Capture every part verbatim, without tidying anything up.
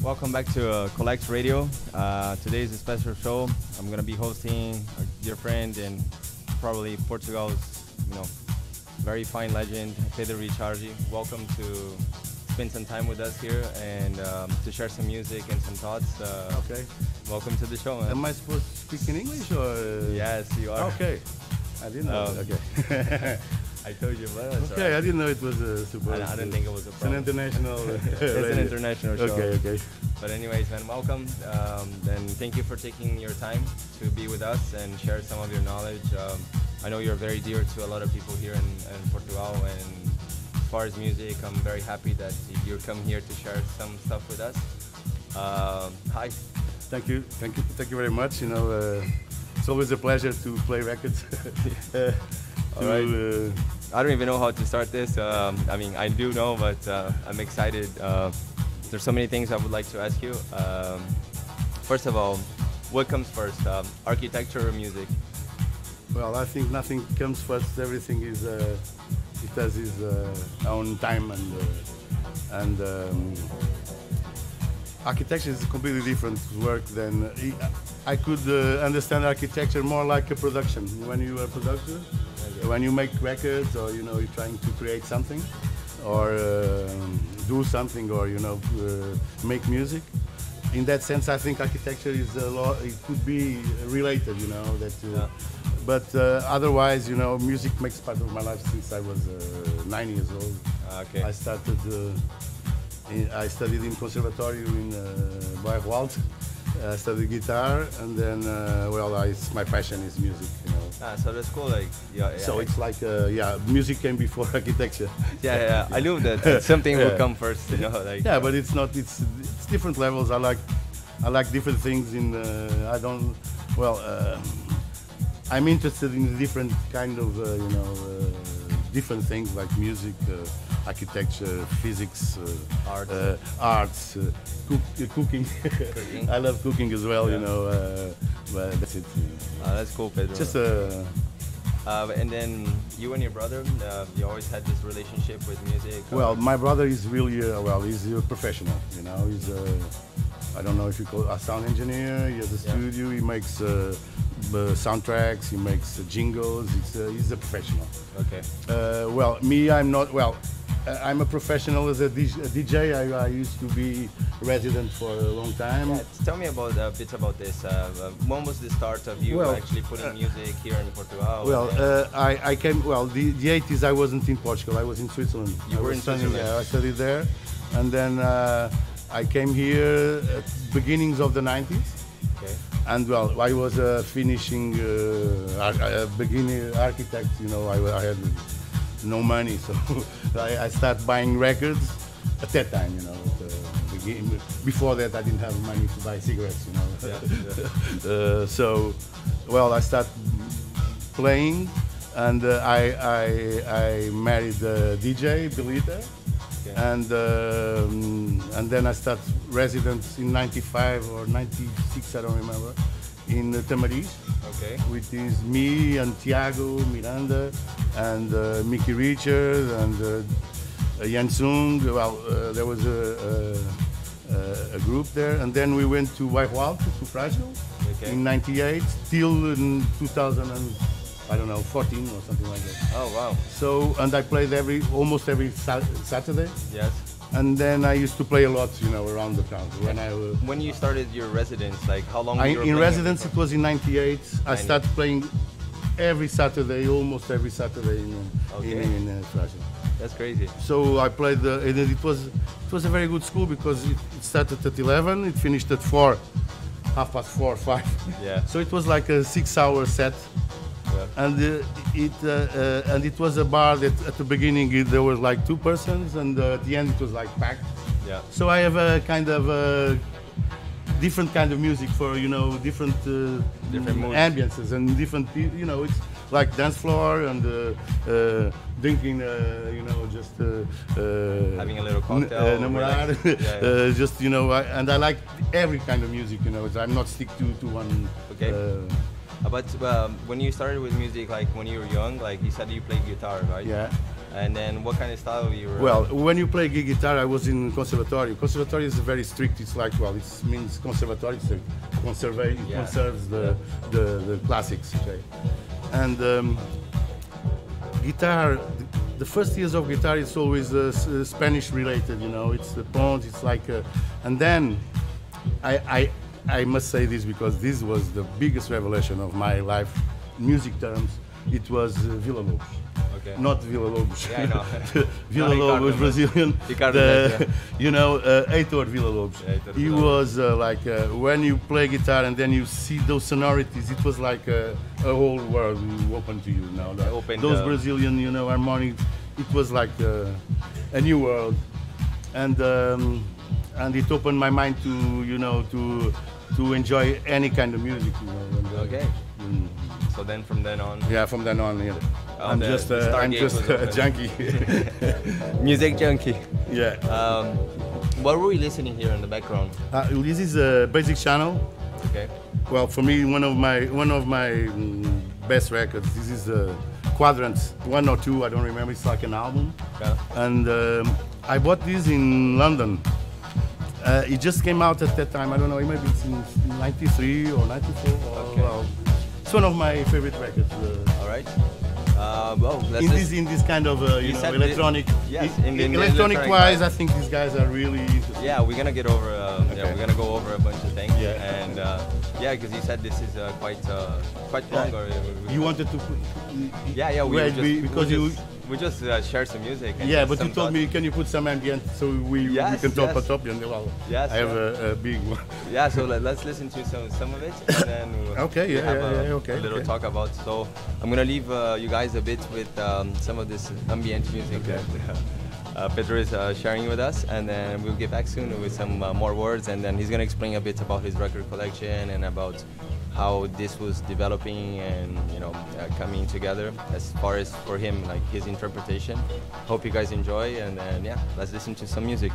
Welcome back to uh, Collect Radio. Uh, today is a special show. I'm gonna be hosting our dear friend and probably Portugal's, you know, very fine legend, Pedro Ricciardi. Welcome to spend some time with us here and um, to share some music and some thoughts. Uh, Okay. Welcome to the show, man. Am I supposed to speak in English or? uh, Yes, you are. Okay. I didn't know. Um, Okay. I told you, but that's Okay, alright. I didn't know it was a super. I, I didn't think it was a It's an problem. international. uh, It's an radio. international show. Okay, okay. But anyways, man, welcome. Um, then thank you for taking your time to be with us and share some of your knowledge. Um, I know you're very dear to a lot of people here in, in Portugal, and as far as music, I'm very happy that you come here to share some stuff with us. Um, hi. Thank you, thank you, thank you very much. You know, uh, it's always a pleasure to play records. uh, All to, right. uh, I don't even know how to start this. Um, I mean, I do know, but uh, I'm excited. Uh, there's so many things I would like to ask you. Um, first of all, what comes first, um, architecture or music? well, I think nothing comes first. Everything is uh, it has its uh, own time, and uh, and um, architecture is a completely different work than I could uh, understand architecture more like a production. When you are a producer, when you make records, or you know you're trying to create something, or uh, do something, or you know uh, make music. In that sense, I think architecture is a lot. It could be related, you know. That, uh, Yeah. but uh, otherwise, you know, music makes part of my life since I was uh, nine years old. Okay. I started. Uh, in, I studied in conservatory in uh, Bairro Alto. I studied guitar, and then, uh, well, I, my passion is music, you know. Ah, so that's cool. Like, yeah, yeah. So it's like, uh, yeah, music came before architecture. yeah, yeah, yeah. I knew that, that something Yeah. would come first. You know, like. Yeah, but it's not. It's it's different levels. I like I like different things. In uh, I don't. Well, uh, I'm interested in different kind of uh, you know uh, different things like music, uh, architecture, physics, uh, Art. uh, arts, uh, cook, uh, cooking. Cooking. I love cooking as well. Yeah. You know, uh, but that's it. Ah, that's cool, Pedro. Just uh, Uh, and then you and your brother, uh, you always had this relationship with music. uh, Well, my brother is really uh, well. He's a professional. You know, he's a I don't know if you call it a sound engineer. He has a Yeah. studio. He makes uh, uh, soundtracks. He makes uh, jingles. He's a, he's a professional. Okay. Uh, well, me, I'm not. Well, uh, I'm a professional as a D J. A D J. I, I used to be resident for a long time. Yeah, tell me about a bit about this. Uh, uh, when was the start of you Well, actually putting music here in Portugal? Well, And- uh, I, I came, well, the, the eighties I wasn't in Portugal, I was in Switzerland. You I were was in studying- Switzerland. Yeah, I studied there. And then uh, I came here at beginnings of the nineties. okay. And well, I was uh, finishing uh, ar- uh, beginner architect, you know, I, I had no money, so I, I started buying records at that time, you know. At the begin- before that, I didn't have money to buy cigarettes, you know. Yeah, yeah. Uh, so, well, I started playing, and uh, I, I I married uh, D J Belita, Okay. and um, and then I started resident in ninety-five or ninety-six, I don't remember, in uh, Tamariz, Okay. which is me and Tiago Miranda and uh, Mickey Richard and uh, uh, Yan Sung. Well, uh, there was a, a, a group there, and then we went to Bairro Alto, to Fragile, Okay. in ninety-eight till in two thousand and, I don't know, fourteen or something like that. Oh wow. So, and I played every almost every sa- Saturday, Yes. and then I used to play a lot, you know, around the town. When I uh, When you started your residence, like how long? I, you were in playing residence, before? it was in ninety-eight. I ninety. started playing every Saturday, almost every Saturday in Okay. in, in uh, Strasbourg. That's crazy. So I played, the, and it was it was a very good school because it, it started at eleven, it finished at four, half past four, five. Yeah. So it was like a six-hour set, Yeah. and uh, it uh, uh, and it was a bar that at the beginning it, there was like two persons, and uh, at the end it was like packed. Yeah. So I have a kind of a different kind of music for, you know, different uh, Different moods. ambiances and different, you know, it's like dance floor and uh, uh, drinking, uh, you know, just uh, uh, Having a little n- cocktail, uh, namorar, relax. Yeah, yeah. uh, just, you know, I, and I like every kind of music, you know. I'm not stick to to one. Okay. Uh, Uh, But um, when you started with music, like when you were young, like you said you played guitar, right? yeah. And then what kind of style you were? Well, when you play guitar, I was in conservatory. Conservatory is very strict. It's like, well, it means conservatory. It's a conserve, it Yeah. conserves the, the, the classics. Okay? And um, guitar, the first years of guitar, it's always uh, s- uh, Spanish related. You know, it's the tones. It's like, uh, and then I, I I must say this because this was the biggest revelation of my life, music terms. It was uh, Villa Lobos. Okay. Not Villa Lobos. Yeah, I know. Villa Not Lobos, Ricardo, Brazilian. Ricardo The- Neto. you know, uh, Heitor Villa Lobos. Yeah, Heitor He Villa Lobos. was uh, like, uh, when you play guitar and then you see those sonorities, it was like a, a whole world open to you now. That- Opened, those uh, Brazilian, you know, harmonic, it was like uh, a new world. And um, and it opened my mind to, you know, to to enjoy any kind of music. You know, and, uh, Okay. mm, So then from then on, yeah, from then on, yeah. Oh, I'm the- just, the uh, I'm Stargate just was a open. junkie. music junkie. yeah. Um, what were we listening here in the background? Uh, this is a basic channel. Okay. Well, for me, one of my one of my mm, best records. This is uh, Quadrants, one or two, I don't remember. It's like an album. Yeah. And um, I bought this in London. Uh, it just came out at that time. I don't know. Maybe it's in ninety-three or ninety-four. Or, Okay. well, it's one of my favorite records. Uh, All right. Uh, well, let's in listen. this in this kind of uh, you, You know said electronic. Yes, i- in the- in the electronic electronic wise, vibe. I think these guys are really interesting. Yeah, we're gonna get over. Uh, Yeah, Okay. we're gonna go over a bunch of things. Yeah. And uh, yeah, because you said this is uh, quite uh, quite long. Yeah. Or, uh, You wanted to put, yeah, yeah. We Well, were just, we- we because we you- just, we just uh, share some music. And yeah, just but some you told thoughts. me, can you put some ambient so we, we Yes, can talk yes. on top? And well, Yes, I have yeah. a, a big one. Yeah, so let, let's listen to some some of it, and then we'll Okay, we'll yeah, have yeah, a, yeah, okay, a little okay. talk about. So I'm gonna leave uh, you guys a bit with um, some of this ambient music Okay. that uh, Pedro is uh, sharing with us, and then we'll get back soon with some uh, more words, and then he's gonna explain a bit about his record collection and about how this was developing and you know uh, coming together as far as for him like his interpretation. Hope you guys enjoy, and then yeah, let's listen to some music.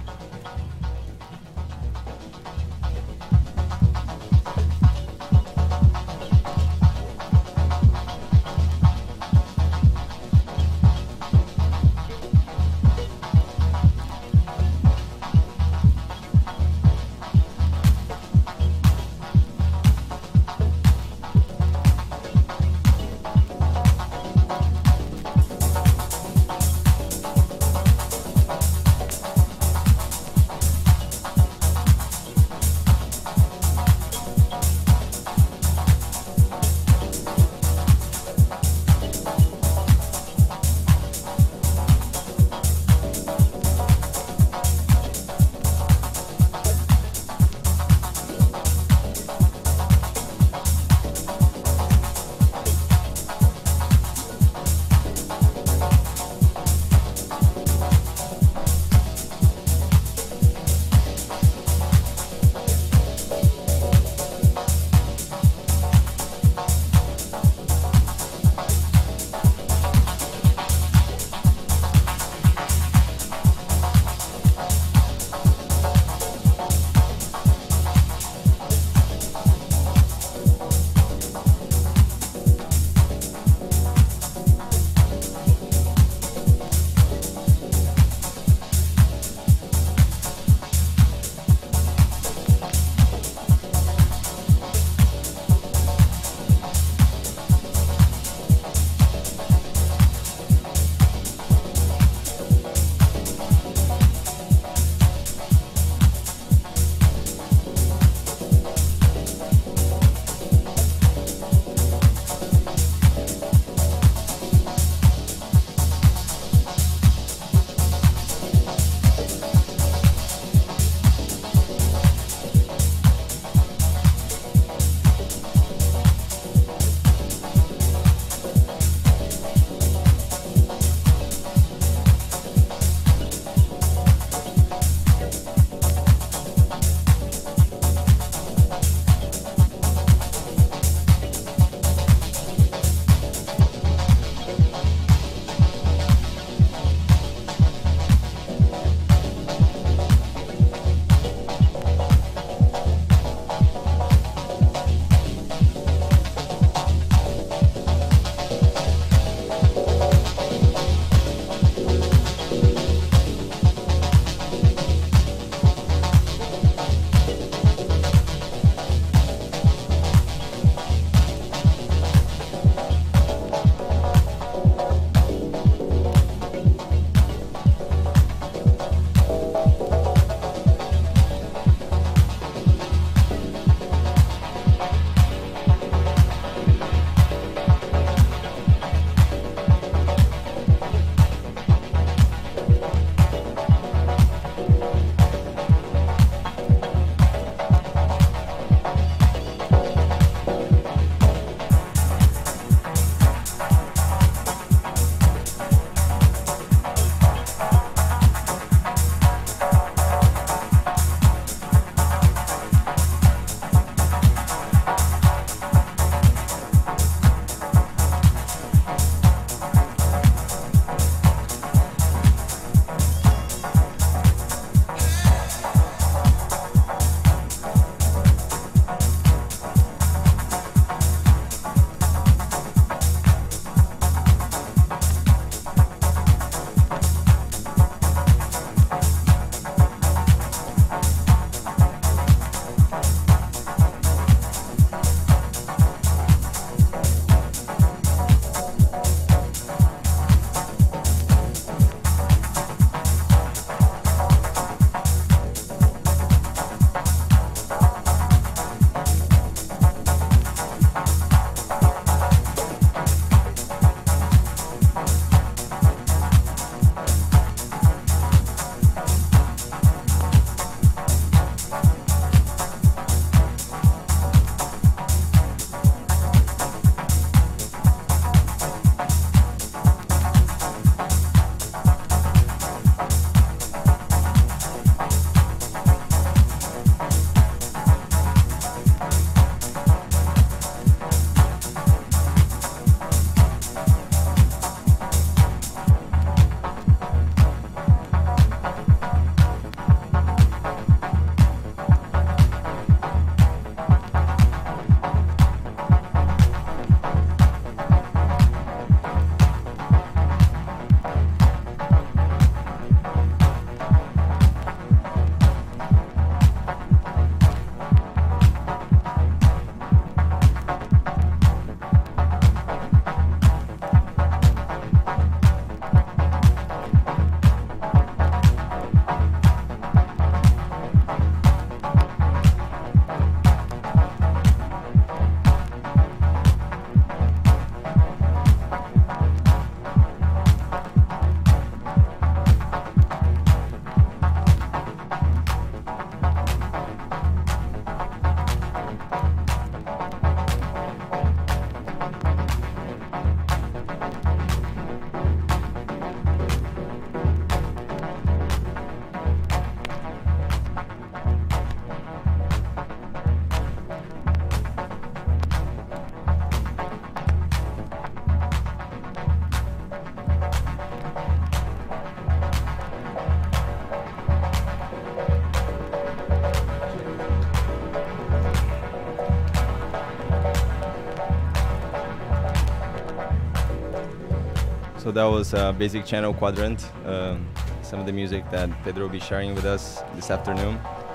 So that was uh, Basic Channel Quadrant, um, some of the music that Pedro will be sharing with us this afternoon.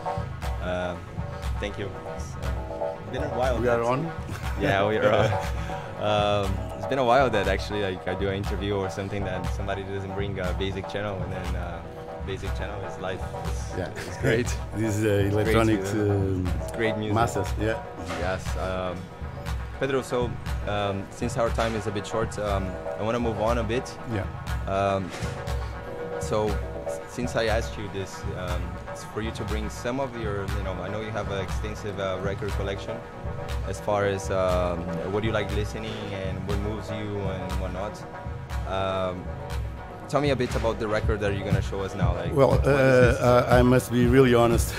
Uh, thank you. It's uh, been a while. We are on? Yeah, we are on. Um, it's been a while that actually like, I do an interview or something that somebody doesn't bring a Basic Channel, and then uh, Basic Channel is live. It's, Yeah. it's great. This is uh, electronic Great, uh, It's great music. masses, yeah. Yes. Um, Pedro, so um, since our time is a bit short, um, I want to move on a bit. Yeah. Um, so s- since I asked you this, um, it's for you to bring some of your, you know, I know you have an extensive uh, record collection as far as um, what you like listening and what moves you and whatnot. Um, tell me a bit about the record that you're going to show us now. Like, Well, what uh, is this? uh, I must be really honest.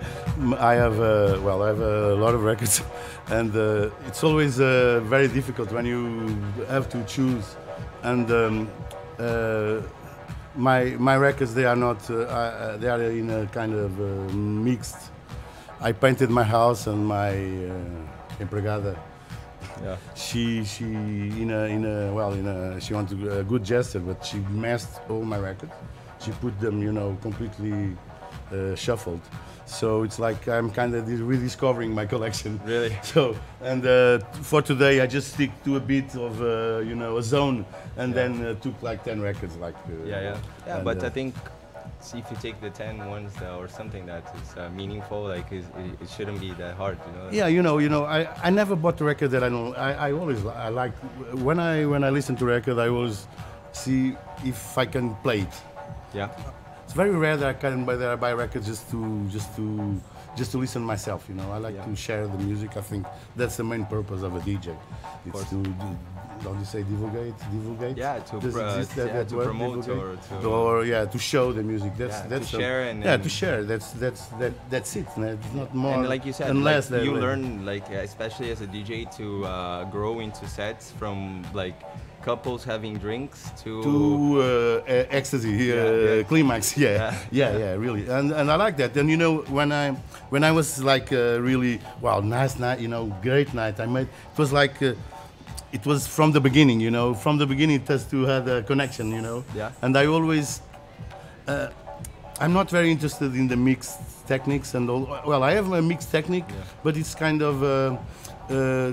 I have, uh, well, I have a lot of records, and uh, it's always uh, very difficult when you have to choose. And um, uh, my my records, they are not, uh, uh, they are in a kind of uh, mixed. I painted my house, and my uh, empregada, Yeah. she she in a in a well in a she wanted a good gesture, but she messed all my records. She put them, you know, completely uh, shuffled. So it's like I'm kind of rediscovering my collection. Really? So and uh, for today, I just stick to a bit of uh, you know a zone, and Yeah. then uh, took like ten records, like uh, Yeah, yeah. Yeah, and, but uh, I think see if you take the ten ones uh, or something that is uh, meaningful, like is, it, it shouldn't be that hard, you know. Yeah, you know, you know, I, I never bought a record that I don't. I, I always I like when I when I listen to record, I always see if I can play it. Yeah. It's very rare that I can buy that I buy records just to just to just to listen myself. You know, I like Yeah. to share the music. I think that's the main purpose of a D J. It's course. to do, don't you say divulgate? Divulgate? Yeah, to Does pro- exist that, yeah, that to word, promote divulgate? or to- or yeah, to show the music. That's Yeah, to that's a- share and- yeah, and- to share. That's that's that that's it. no, It's not more. And like you said, unless like, they- you they- learn, like uh, especially as a D J, to uh, grow into sets from like couples having drinks to, to uh, uh, ecstasy, uh, yeah. climax, yeah. Yeah. yeah, yeah, really, and and I like that. And you know, when I when I was like uh, really wow, nice night, you know, great night. I made it was like uh, it was from the beginning, you know, from the beginning it has to have a connection, you know. Yeah. And I always, uh, I'm not very interested in the mixed techniques and all. Well, I have a mixed technique, Yeah. but it's kind of. Uh, uh,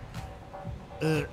uh,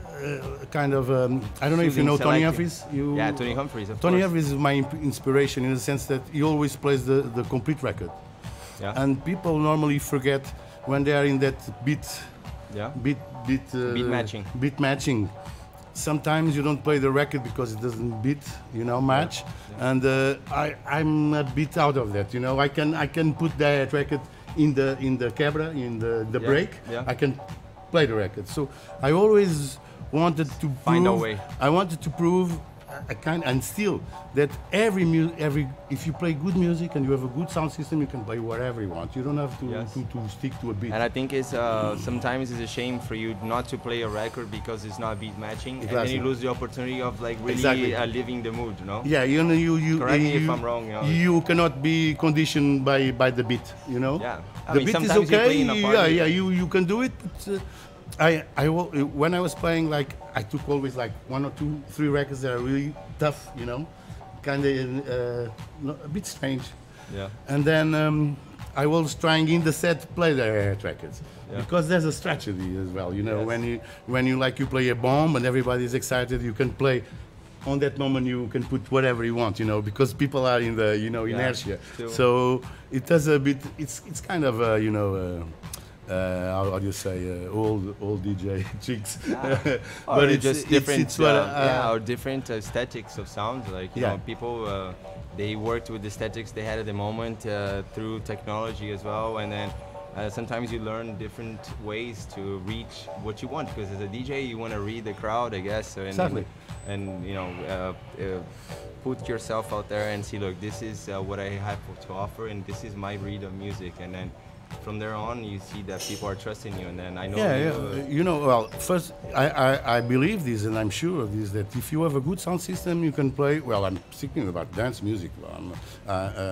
uh, kind of, um, I don't know if you Soothing know Tony selective. Humphries. You, Yeah, Tony Humphries, of Tony course. Humphries is my imp- inspiration in the sense that he always plays the, the complete record. Yeah. And people normally forget when they are in that beat, Yeah. beat, beat, uh, Beat matching. Beat matching. Sometimes you don't play the record because it doesn't beat, you know, match. And uh, I, I'm a bit out of that. You know, I can I can put that record in the in the quebra, in the the Yeah, break. yeah. I can play the record. So I always wanted to Find a prove, way. I wanted to prove, I kind and still that every mu- every if you play good music and you have a good sound system, you can play whatever you want. You don't have to Yes. to, to stick to a beat. And I think it's uh, sometimes it's a shame for you not to play a record because it's not beat matching, and then Exactly. you lose the opportunity of like really Exactly. uh, living the mood, you know. Yeah, you know, you you Correct me you, if I'm wrong, you know. you cannot be conditioned by by the beat, you know. Yeah. I the mean, beat is sometimes you okay. play in a Yeah, party. yeah, you you can do it. But, uh, I I wa- when I was playing, like I took always like one or two, three records that are really tough, you know, kind of uh, no- a bit strange. Yeah. And then um, I was trying in the set to play the records Yeah. because there's a strategy as well. You know, Yes. when you when you like you play a bomb and everybody's excited, you can play. On that moment, you can put whatever you want. You know, because people are in the you know Yeah, inertia. still. So it does a bit. It's it's kind of uh, you know. Uh, uh, how, how do you say uh, old old D J tricks? Or it's just different, It's, what, uh, uh, yeah, or different aesthetics of sounds. Like you Yeah. know, people uh, they worked with the aesthetics they had at the moment uh, through technology as well, and then uh, sometimes you learn different ways to reach what you want. Because as a D J, you want to read the crowd, I guess. So, and, Exactly. And, and you know, uh, uh, put yourself out there and see, look, this is uh, what I have to offer, and this is my read of music, and then. From there on, you see that people are trusting you, and then I know. Yeah, you, yeah. uh, You know, well, first, I, I, I believe this, and I'm sure of this, that if you have a good sound system, you can play. Well, I'm speaking about dance music, um, uh, uh,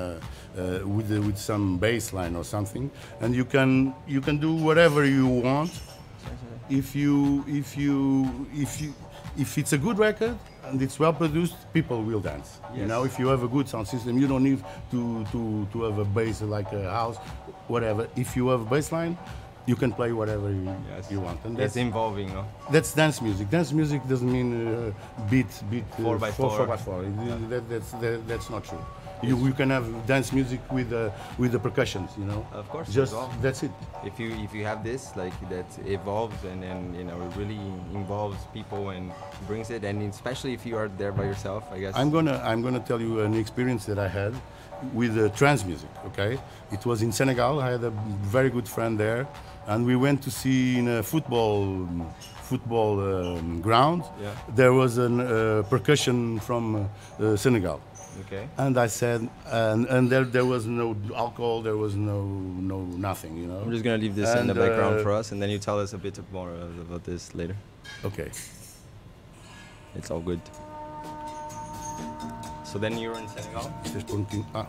uh, with the, with some bass line or something, and you can you can do whatever you want. If you if you if you if it's a good record, and it's well produced, people will dance. You Yes. know, if you have a good sound system, you don't need to, to, to have a bass like a house, whatever. If you have a bass line, you can play whatever you, Yes. you want. And It's that's, involving, no? that's dance music. Dance music doesn't mean uh, beat, beat uh, Four by four, four. four by four. It- That, that's, that, that's not true. You, you can have dance music with uh, with the percussions, you know. Of course, Just as well. that's it. If you if you have this like that evolves and and you know it really involves people and brings it, and especially if you are there by yourself, I guess. I'm gonna I'm gonna tell you an experience that I had with uh, trance music. Okay, it was in Senegal. I had a very good friend there, and we went to see in a football football um, ground. Yeah. There was a uh, percussion from uh, uh, Senegal. Okay. And I said, and, and there, there was no alcohol, there was no no nothing, you know. I'm just gonna leave this in the And, background uh, for us, and then you tell us a bit more uh, about this later. Okay. It's all good. So then you were in Senegal. Vocês perguntam- ah.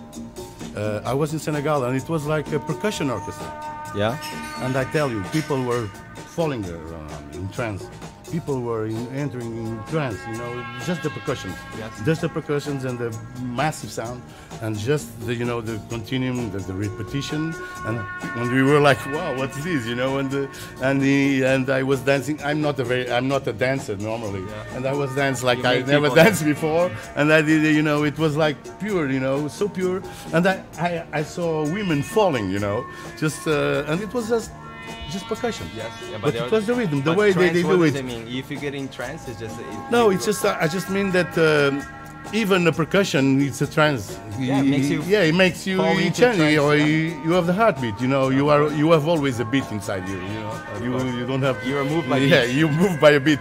Uh, I was in Senegal, and it was like a percussion orchestra. Yeah. And I tell you, people were falling there uh, in trance. People were in, entering in trance, you know, just the percussions. Yes. Just the percussions and the massive sound, and just the, you know, the continuum, the, the repetition, and and we were like, wow, what's this, you know? And the, and the and I was dancing. I'm not a very, I'm not a dancer normally, Yeah. and I was dancing like You I make never people danced before, and I did, you know, it was like pure, you know, so pure, and I I, I saw women falling, you know, just uh, and it was just. Just percussion. Yes. Yeah, but they it are- was the rhythm, the but way they, trance, they what do does it. I mean, if you get in trance, it's just. It, No, you it's go- just uh, I just mean that um, even the percussion, it's a trance. Yeah, it makes you Yeah, it makes you fall you into change, trance, or yeah. you, you have the heartbeat. You know, you are you have always a beat inside you. You know, Of you course. you don't have. You are moved by Yeah, beats. you move by a beat.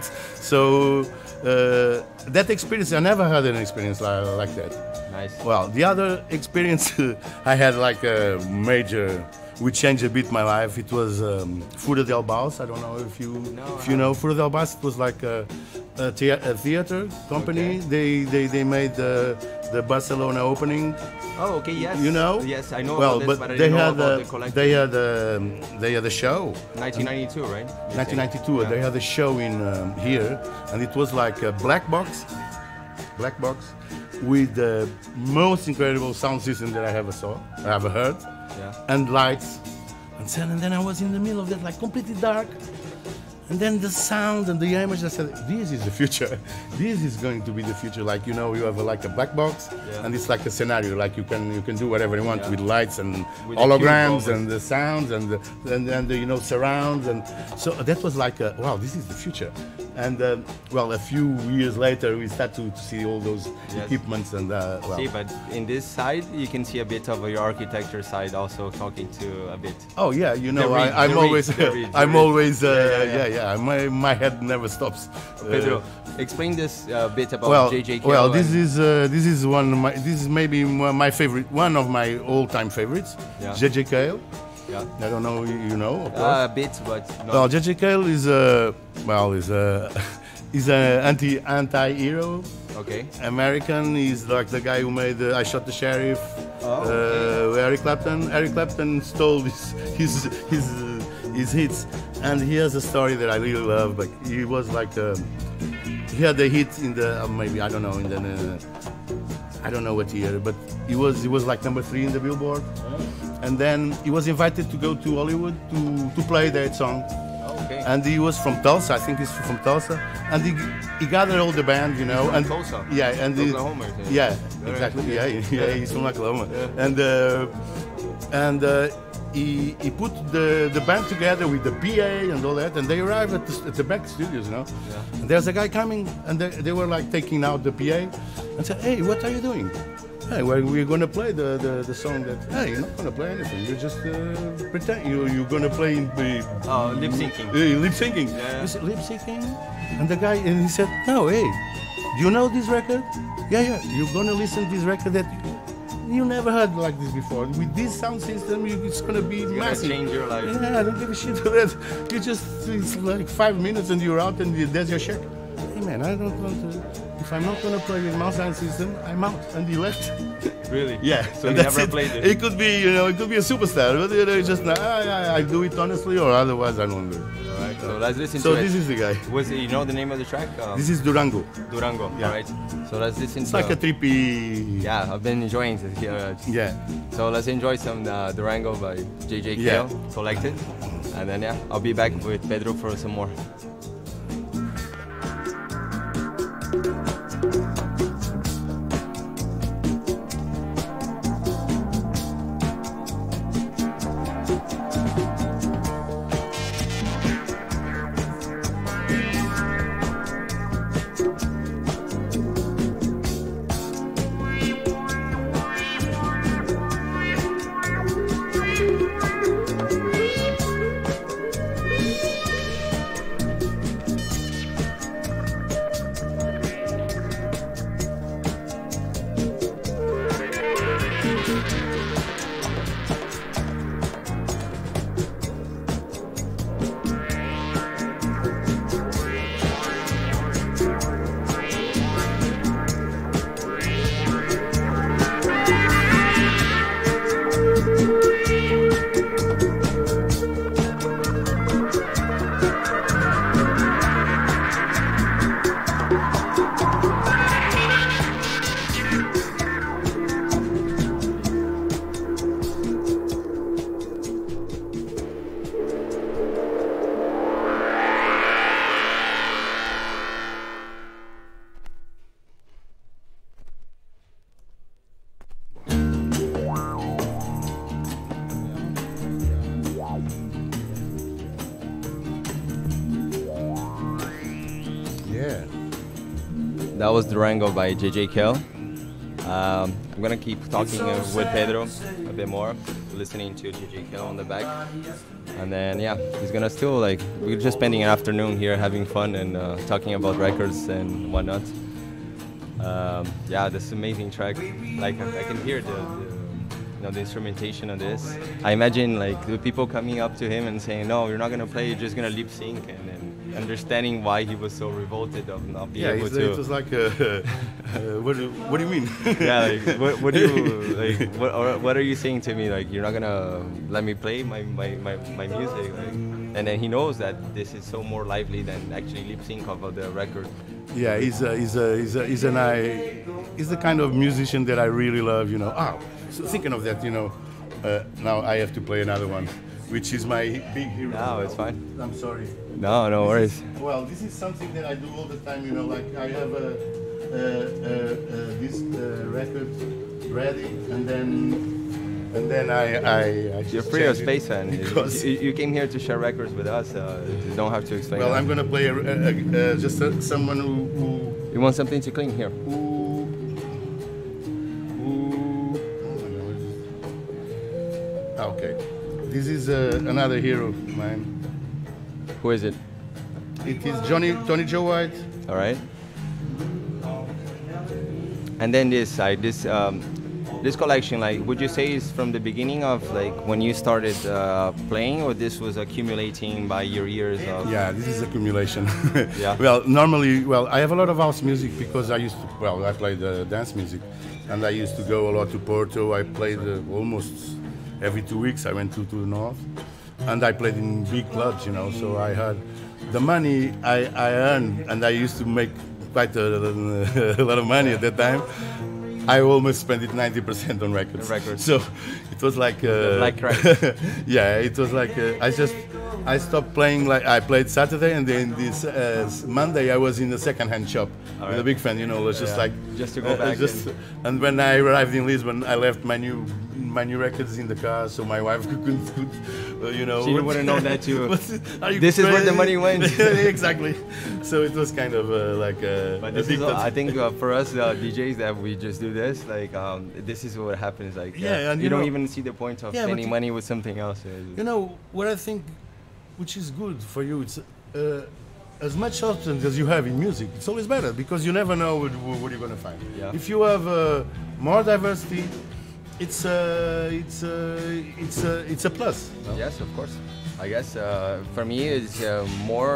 So uh, that experience, I never had an experience like, like that. Nice. Well, the other experience I had like a major, which changed a bit my life. It was um, Fura del Baus. I don't know if you No, if I you know Fura del Baus. It was like a, a, thea- a theater company. Okay. They, they they made the the Barcelona opening. Oh, okay. Yes. You know? Yes, I know Well, about this, but but I they didn't know had about a, the collective. they had a, they had a show. nineteen ninety-two, right? You're saying? nineteen ninety-two. Yeah. They had a show in um, here, and it was like a black box, black box, with the most incredible sound system that I ever saw, I ever heard, Yeah. and lights, and then and then I was in the middle of that, like completely dark, and then the sound and the image. I said, "This is the future. This is going to be the future." Like you know, you have a, like a black box, Yeah. and it's like a scenario. Like you can you can do whatever you want Yeah. with lights and With the holograms cube and the sounds and the, and, and the you know surrounds, and so that was like a, wow, this is the future. And um, well, a few years later, we start to, to see all those Yes. equipments and uh, well, See, but in this side, you can see a bit of your architecture side also talking to a bit. oh yeah, you know, reed, I, I'm the reed, always the reed, the I'm reed. always uh, Yeah, yeah, yeah, yeah, yeah. My my head never stops. Uh, Pedro, explain this uh, bit about well, J J K. well, this is uh, this is one of my this is maybe one of my favorite, one of my all-time favorites. Yeah. J J Cale. Yeah. I don't know, you, you know, of course. Uh, a bit, but not. Well, J J Cale is a well, is a is an anti anti-hero. Okay. American. He's like the guy who made uh, I Shot the Sheriff. Oh, uh, Eric Clapton. Eric Clapton stole his his his, uh, his hits, and he has a story that I really love. Like he was like um, he had a hit in the uh, maybe I don't know in the uh, I don't know what year, but he was he was like number three in the Billboard, and then he was invited to go to Hollywood to to play that song. Oh, okay. And he was from Tulsa, I think he's from Tulsa, and he he gathered all the band, you know, from and Tulsa? yeah, and he- Oklahoma, I think. yeah, Very exactly, good. yeah, yeah, he's from Oklahoma, Yeah. and uh, and uh, he he put the the band together with the P A and all that, and they arrived at the, at the back studios, you know, Yeah. and there's a guy coming, and they, they were like taking out the P A, and said, hey, what are you doing? Hey, well, we're gonna play the, the, the song that. Hey, you're not gonna play anything. You're just uh, pretend. You you're gonna play in the Oh, lip syncing. uh, lip syncing. Yeah. He said, lip syncing? And the guy, and he said, no, hey, do you know this record? Yeah, yeah, you're gonna listen to this record that you never heard like this before. With this sound system, you, it's gonna be gonna massive. change your life. Yeah, I don't give a shit for that. You just, it's like five minutes and you're out and you- there's your check. hey man, I don't want to. If I'm not gonna play with mouse and system, I'm out. And he left. Really? Yeah. So and you that's never it. played it? It could be, you know, it could be a superstar, but you know, it's just nah, I, I do it honestly, or otherwise I don't do it. Alright, so let's listen So to this it. is the guy. Was it, you know the name of the track? Um, This is Durango. Durango. Yeah. Alright. So let's listen It's to like a trippy. Yeah, I've been enjoying it here. Yeah. So let's enjoy some uh, Durango by J J Yeah. Kale, selected. And then yeah, I'll be back with Pedro for some more. Yeah. That was Durango by J J Kale. Um, I'm gonna keep talking uh, with Pedro a bit more, listening to J J Kale on the back, and then yeah, he's gonna still like we're just spending an afternoon here having fun and uh, talking about records and whatnot. Um, yeah, this amazing track. Like I, I can hear the, the you know the instrumentation of this. I imagine like the people coming up to him and saying, "No, you're not gonna play. You're just gonna lip sync," and then understanding why he was so revolted of not being Yeah, able it's, to. it was like, uh, uh, what, do, what do you mean? Yeah, like what, what do you like? What, or what are you saying to me? Like you're not gonna let me play my my, my, my music? Like, and then he knows that this is so more lively than actually lip sync of the record. Yeah, he's a, he's a, he's a, he's an I, he's the kind of musician that I really love. You know. Oh, so thinking of that, you know, uh, now I have to play another one, which is my big hero. No, it's fine. I'm sorry. No, no worries. Well, this is something that I do all the time. You know, like I have a, a, a, a this uh, record ready, and then and then I I, I just You're free of change it space, man. because You, you came here to share records with us. Uh, you don't have to explain. well, that. I'm gonna play a, a, a, uh, just a, someone who, who You want something to clean here? who who. Oh, okay, this is uh, another hero of mine. Who is it? It is Johnny Tony Joe White. All right. And then this side, this um, this collection, like, would you say is from the beginning of like when you started uh, playing, or this was accumulating by your years of? Yeah, this is accumulation. Yeah. Well, normally, well, I have a lot of house music because I used to, well, I played uh, dance music, and I used to go a lot to Porto. I played uh, almost every two weeks. I went to, to the north, and I played in big clubs, you know. So I had the money I, I earned, and I used to make quite a, a lot of money at that time. I almost spent it ninety percent on records. Records. So it was like uh, Like crack. yeah, it was like uh, I just I stopped playing. Like I played Saturday, and then this uh, Monday I was in the second-hand shop All with right. a big fan. You know, it was just Yeah. like Just to go back just, and- and when I arrived in Lisbon, I left my new my new records in the car, so my wife couldn't, could, uh, you know. She wouldn't know that you- What's it- are you This is where the crazy? money went. Exactly. So it was kind of uh, like uh, But this is, addicted. I think uh, for us uh, D Js that we just do this, like um, this is what happens. Like uh, Yeah, and you, you don't know- even see the point of Yeah, but spending you- money with something else. Uh, You know what I think, which is good for you. It's uh, as much substance as you have in music. It's always better because you never know what, what you're gonna find. Yeah. If you have uh, more diversity, it's uh, it's uh, it's uh, it's a plus. no? Yes, of course. I guess uh, for me, it's uh, more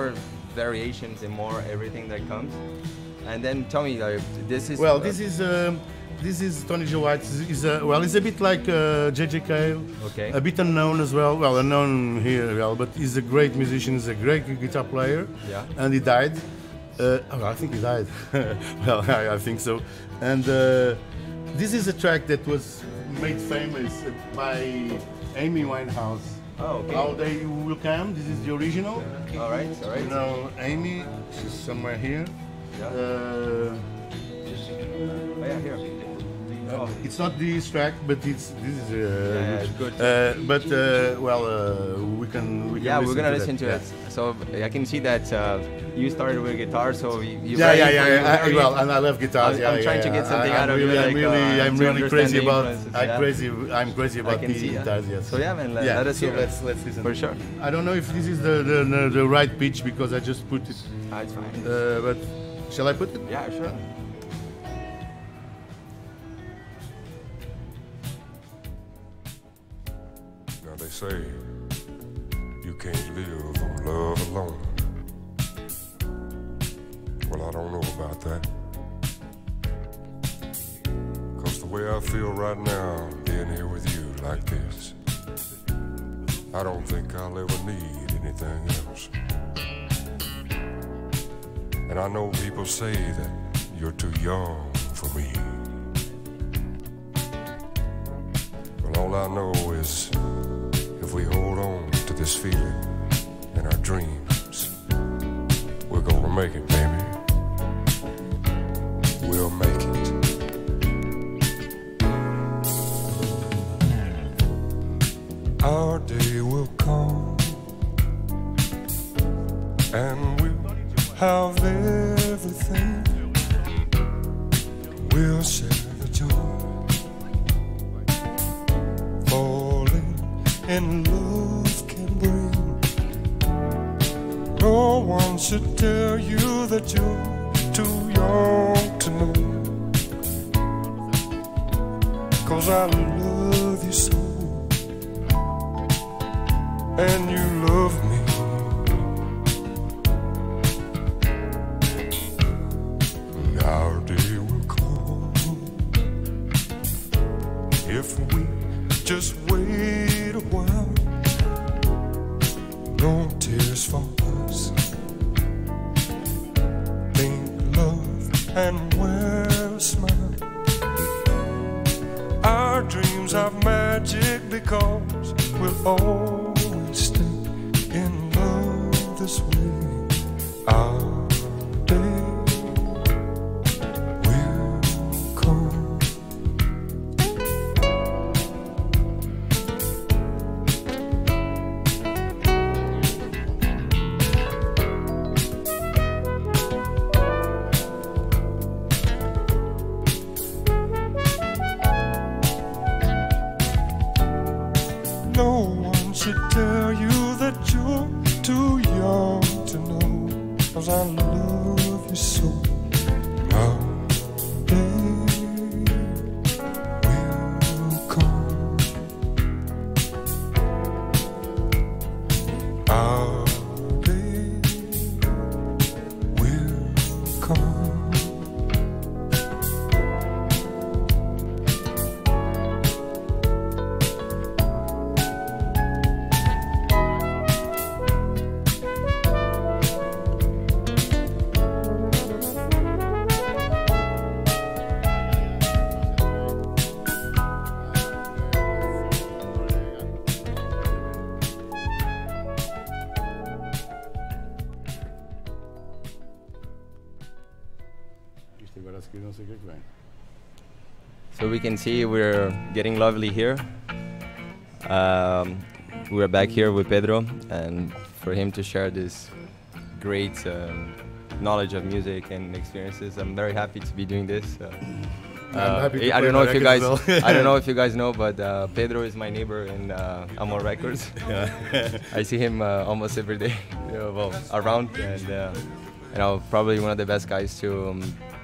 variations and more everything that comes. And then tell me, like, this is Well, uh, this is um, this is Tony Joe White. Is a, well, he's a bit like uh, J J Cale, okay. a bit unknown as well. Well, unknown here, well, but he's a great musician. He's a great guitar player. Yeah. And he died. Uh, oh, I think he died. Well, I, I think so. And uh, this is a track that was made famous by Amy Winehouse. Oh, okay. How They Will Come. This is the original. All right, all right. You know, Amy, she's somewhere here. Yeah. Uh, Oh, yeah, here. Oh. It's not this track, but it's this is uh, Yeah, it's good. Uh, but uh, well, uh, we can we can Yeah, listen we're gonna to listen that. to it. So I can see that uh, you started with guitar, so you. you Yeah, very- yeah, yeah. you yeah. I, very- well, and I love guitars. I'm- yeah, I'm yeah, trying to yeah. get something I, out I'm of you, really, like, I'm really, uh, I'm to really understand crazy the about. influences, I'm yeah. crazy. I'm crazy I about can the see, yeah. guitars. Yes. So yeah, man, let, yeah. let us so hear. let's let's listen. For sure. I don't know if this is the the, the, the right pitch because I just put it. Ah, it's fine. Uh, but shall I put it? Yeah, sure. Now they say you can't live on love alone. Well, I don't know about that. Cause the way I feel right now, being here with you like this, I don't think I'll ever need anything else. And I know people say that you're too young for me. Well, all I know is if we hold on to this feeling and our dreams, we're gonna make it, baby. We'll make it. Our day will come and we'll have everything. We'll share the joy, falling in love can bring. No one should tell you that you're too young to know. Cause I love you so, and you love me. And our day will come if we just wait a while. No tears for us. Think love and wear a smile. Our dreams have magic because we'll always stay in love this way. Our day will come. No one should tell you that you're too young to know. Cause I love you so. Our day will come. Our day will come. Isto agora a seguir não sei o que é que vem. So we can see we're getting lovely here. Um, we're back here with Pedro, and for him to share this great um, knowledge of music and experiences, I'm very happy to be doing this. Uh, uh, happy to I play don't know my if you guys, records as well. I don't know if you guys know, but uh, Pedro is my neighbor in uh, Amor Records. I see him uh, almost every day, you know, well, around, and uh, you know, probably one of the best guys to um,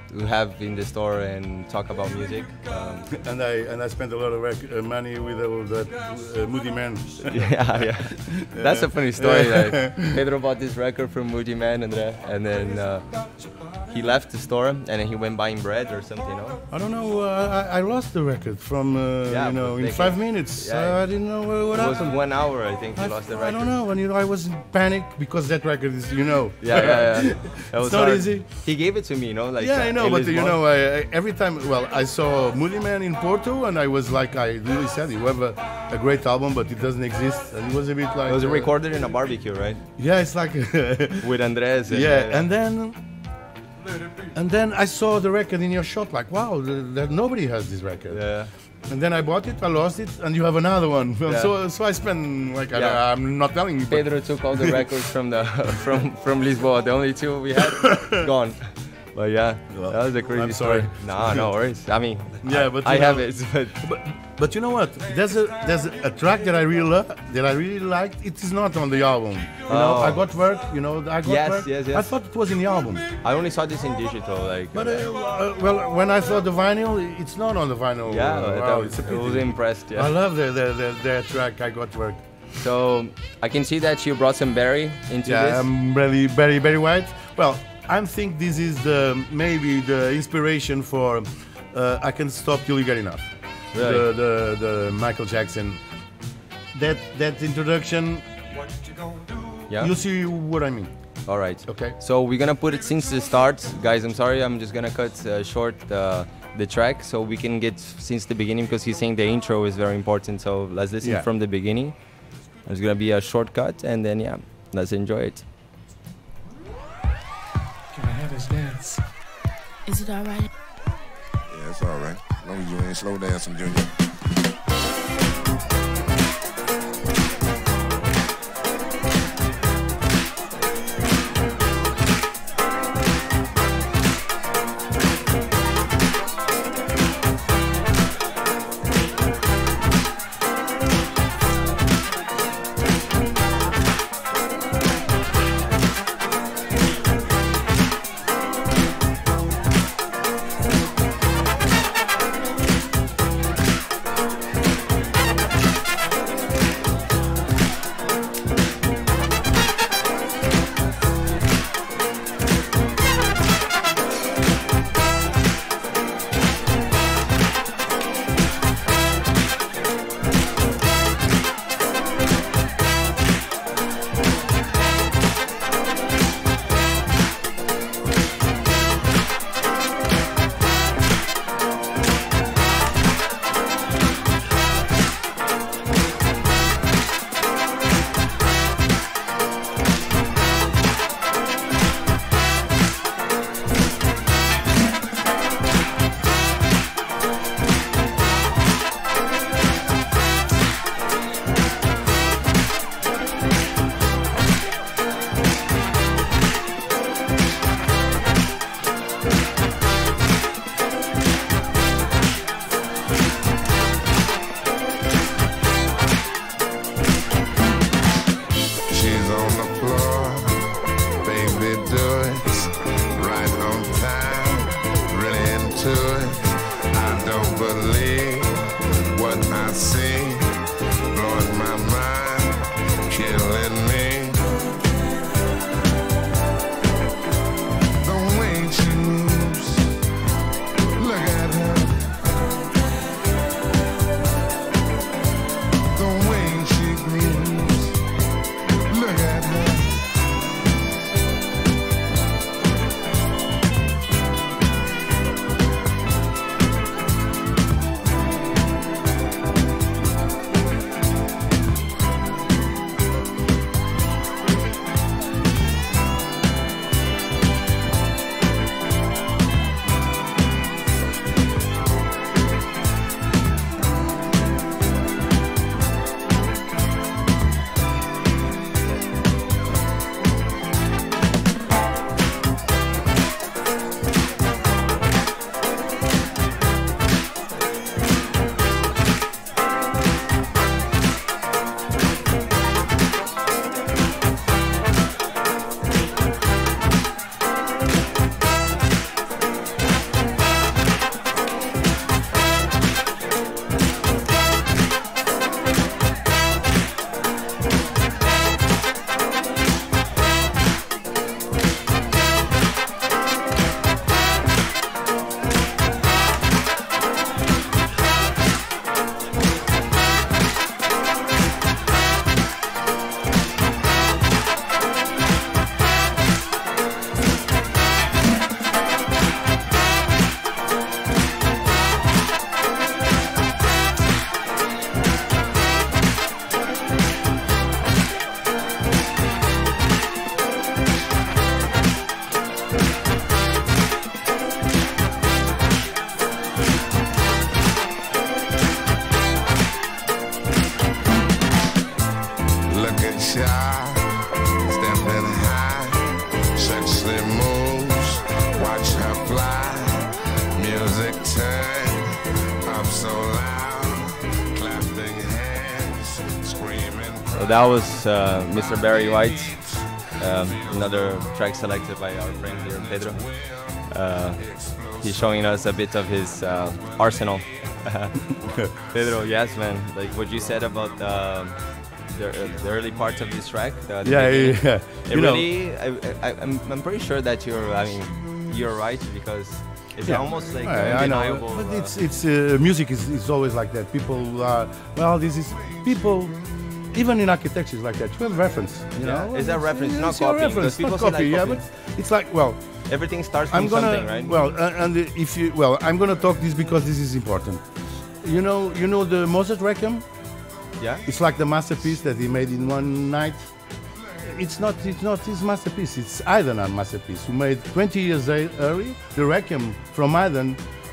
to have in the store and talk about music. Um, and I and I spent a lot of rec- uh, money with uh, that uh, Moody Man. yeah, yeah. That's a funny story. Like, Pedro bought this record from Moody Man, and, uh, and then uh, he left the store and then he went buying bread or something. No? I don't know. Uh, I, I lost the record from uh, Yeah, you know but in they five can- minutes. yeah. Uh, I didn't know what, what It was happened. one hour, I think, he I, lost the I record. don't know. And you know, I was in panic because that record is, you know. Yeah, yeah, yeah. That was It's not hard. easy. He gave it to me, you know, like. Yeah, uh, I know, in but Lisbon. you know, I, I, every time, well, I saw Moody Man in Porto, and I was like, I really said, you have a, a great album, but it doesn't exist, and it was a bit like. It was uh, recorded in a barbecue, right? Yeah, it's like. With Andres. And, yeah, uh, and then. And then I saw the record in your shop, like, wow, the, the, nobody has this record. Yeah. And then I bought it, I lost it, and you have another one. Yeah. So, so I spent like I Yeah. don't- I'm not telling you. But Pedro took all the records from the from from Lisboa. The only two we had gone. But yeah, Well, that was a crazy I'm sorry. story. No, no worries. I mean, Yeah, I, but I you have know- it. But But, but you know what? There's a there's a track that I really lo- that I really liked. It is not on the album. You know, Oh. I got work. You know, I got Yes, work. yes, yes. I thought it was in the album. I only saw this in digital, like. But uh, uh, well, when I saw the vinyl, it's not on the vinyl. yeah, Uh, that wow, was, it's a I was pity. impressed. I Yeah. love the the, the the track. I got work. So I can see that you brought some berry into Yeah, this. I'm really very very white. Well, I think this is the maybe the inspiration for uh, I Can't Stop Till You Get Enough. Really? The, the the Michael Jackson. That that introduction. yeah. You see what I mean? All right. Okay. So we're gonna put it since the start, guys. I'm sorry, I'm just gonna cut uh, short uh, the track so we can get since the beginning because he's saying the intro is very important. So let's listen Yeah. from the beginning. There's gonna be a shortcut, and then yeah, let's enjoy it. Can I have his dance? Is it alright? Yeah, it's all right. As long as you ain't slow dancing, Junior. Is guitar, stepping high, sexy moves, watch her fly. Music turn up so loud, clapping hands, screaming. So that was uh, Mister Barry White, um, another track selected by our friend here, Pedro. Uh, he's showing us a bit of his uh, arsenal. Pedro, yes, man. Like what you said about uh, the, uh, the early parts of this track. The, the Yeah, beginning, yeah. It You really, I, I, I'm, I'm pretty sure that you're. I mean, you're right because it's Yeah. almost like I, I know, undeniable. but uh, it's it's uh, music is, is always like that. People are well. This is people. Even in architecture, it's like that. You have reference. You Yeah. know, Is that It's- reference, it's not your copying, reference, because people not say copy. like Yeah, copying. but it's like well. everything starts from I'm gonna something, right? well, uh, and if you well, I'm gonna talk this because this is important. You know, you know the Mozart Requiem. Yeah. It's like the masterpiece that he made in one night. It's not. It's not his masterpiece. It's Haydn's masterpiece, who made twenty years a- early the Requiem from Haydn.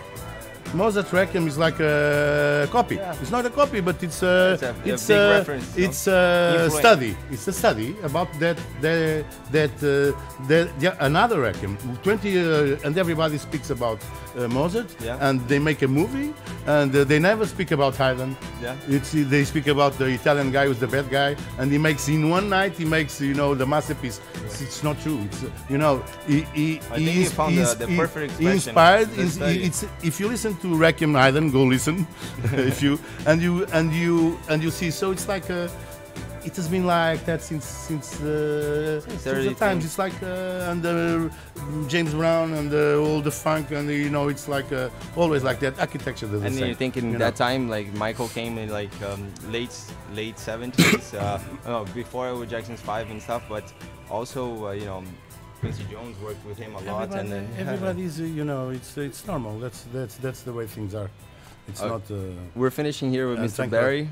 Mozart Requiem is like a copy. Yeah. It's not a copy, but it's a It's a- a it's big a, reference, no? it's a Influence. study. It's a study about that that that uh, that yeah, another Requiem. Twenty uh, and everybody speaks about uh, Mozart, Yeah. and they make a movie, and uh, they never speak about Haydn. Yeah. It's they speak about the Italian guy who's the bad guy, and he makes in one night he makes you know the masterpiece. It's, it's not true. It's uh, you know he he I think you is- found the- is- the he- perfect he expression inspired. of the is- study. it's if you listen to Requiem Haydn, go listen. if you and you and you and you see, so it's like a. It has been like that since since, uh, since early the times. things. It's like uh, and uh, James Brown and uh, all the funk and you know it's like uh, always like that. Architecture does the And same. you think in you that know. time, like Michael came in like um, late late seventies, uh, oh, before with Jackson's Five and stuff, but also uh, you know Quincy Jones worked with him a lot, Everybody, and then everybody's uh, you know it's it's normal. That's that's that's the way things are. It's Okay. not. Uh, we're finishing here with Uh, Mister thank God. Barry,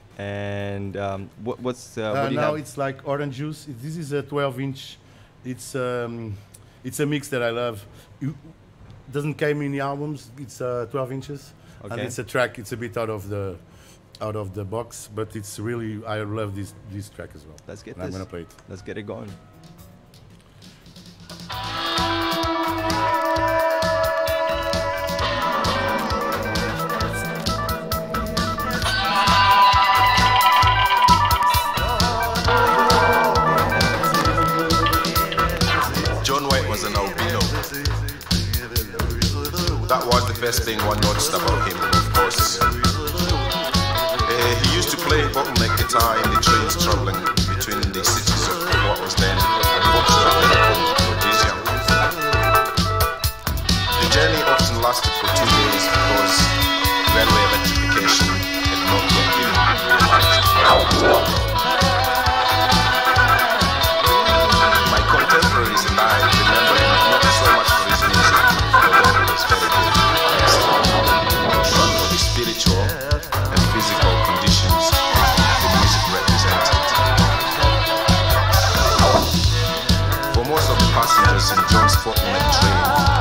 and um, what, what's uh, Uh, what do you now have? it's like orange juice. It- This is a twelve inch. It's um, it's a mix that I love. It doesn't came in the albums. It's uh, twelve inches, and Okay. it's a track. It's a bit out of the out of the box, but it's really I love this this track as well. Let's get And I'm this. gonna play it. Let's get it going. John White was an albino. That was the first thing one noticed about him, of course. Uh, he used to play bottleneck guitar in the trains traveling between the cities of what was then Portugal and Rhodesia. The journey often lasted for two days because railway electrification had not yet been realized. My contemporaries and I remember him not so much for his music, although it was very good, but for the spiritual and physical conditions the music represented. For most of the passengers in John's bottleneck train,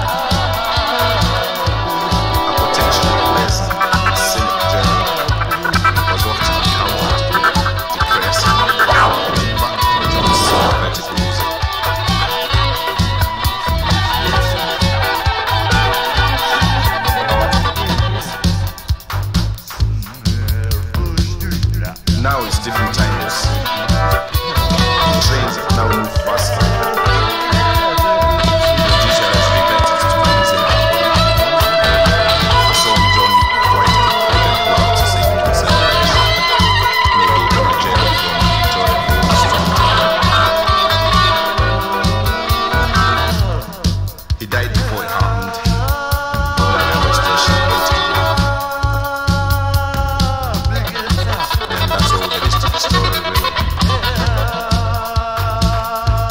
a potentially pleasant and scenic journey was often uncomfortable, depressing, but John's sympathetic music. Now it's different times. Trains have now moved faster. Rhodesia has reverted to using Apple. I saw John White recorded loud to sing himself. Maybe from a jail from Victoria Falls. He died before it happened. On a railway station waiting. And that's all there is to the story, really.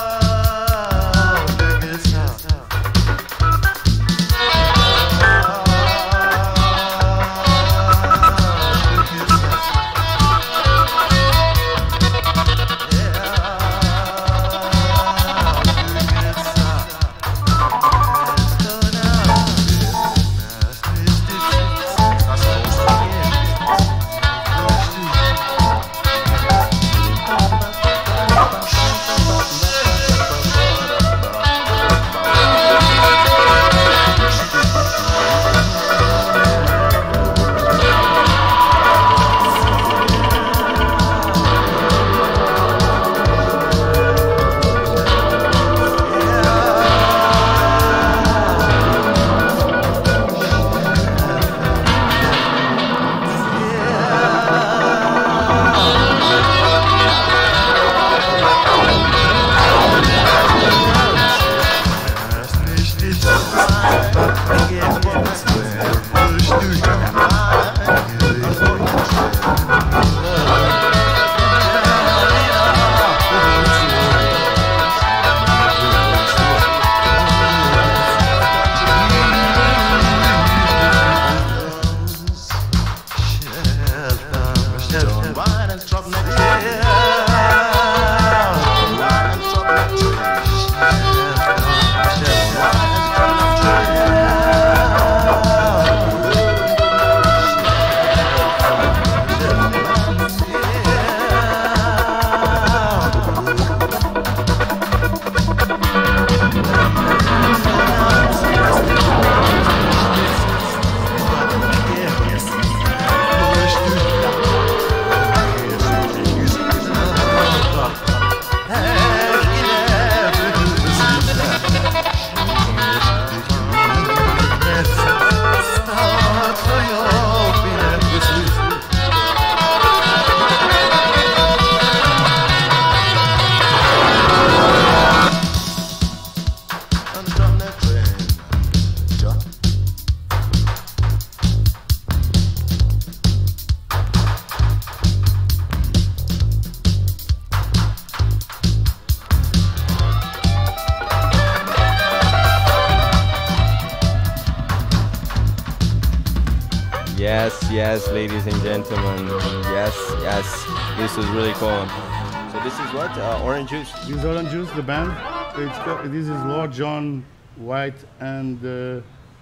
Yes, yes, ladies and gentlemen. Yes, yes. This was really cool. So this is what? Uh, orange juice. This is Orange Juice, the band. It's co- this is Lord John White and uh,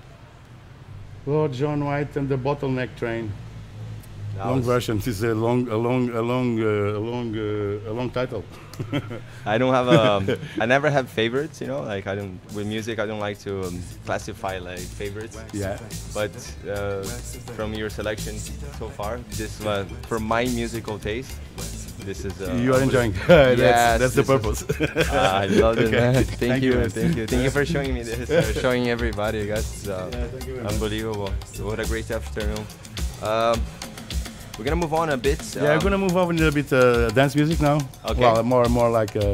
Lord John White and the Bottleneck Train. That Long was- version. This is a long, a long, a long, uh, a long, uh, a long title. I don't have a. I never have favorites. You know, like I don't with music. I don't like to um, classify like favorites. Yeah. But uh, from your selection so far, this uh, for my musical taste, this is. Uh, You are enjoying. that's Yes, that's the this is- purpose. Ah, I love it, Okay. man. Thank, Thank you, you, man. thank you, thank you for showing me this, uh, showing everybody, guys. Uh, Yeah, thank you very much. unbelievable. What a great afternoon. Um, we're gonna move on a bit. Yeah, we're um, gonna move on a little bit uh, dance music now. Okay. Well, more more like uh,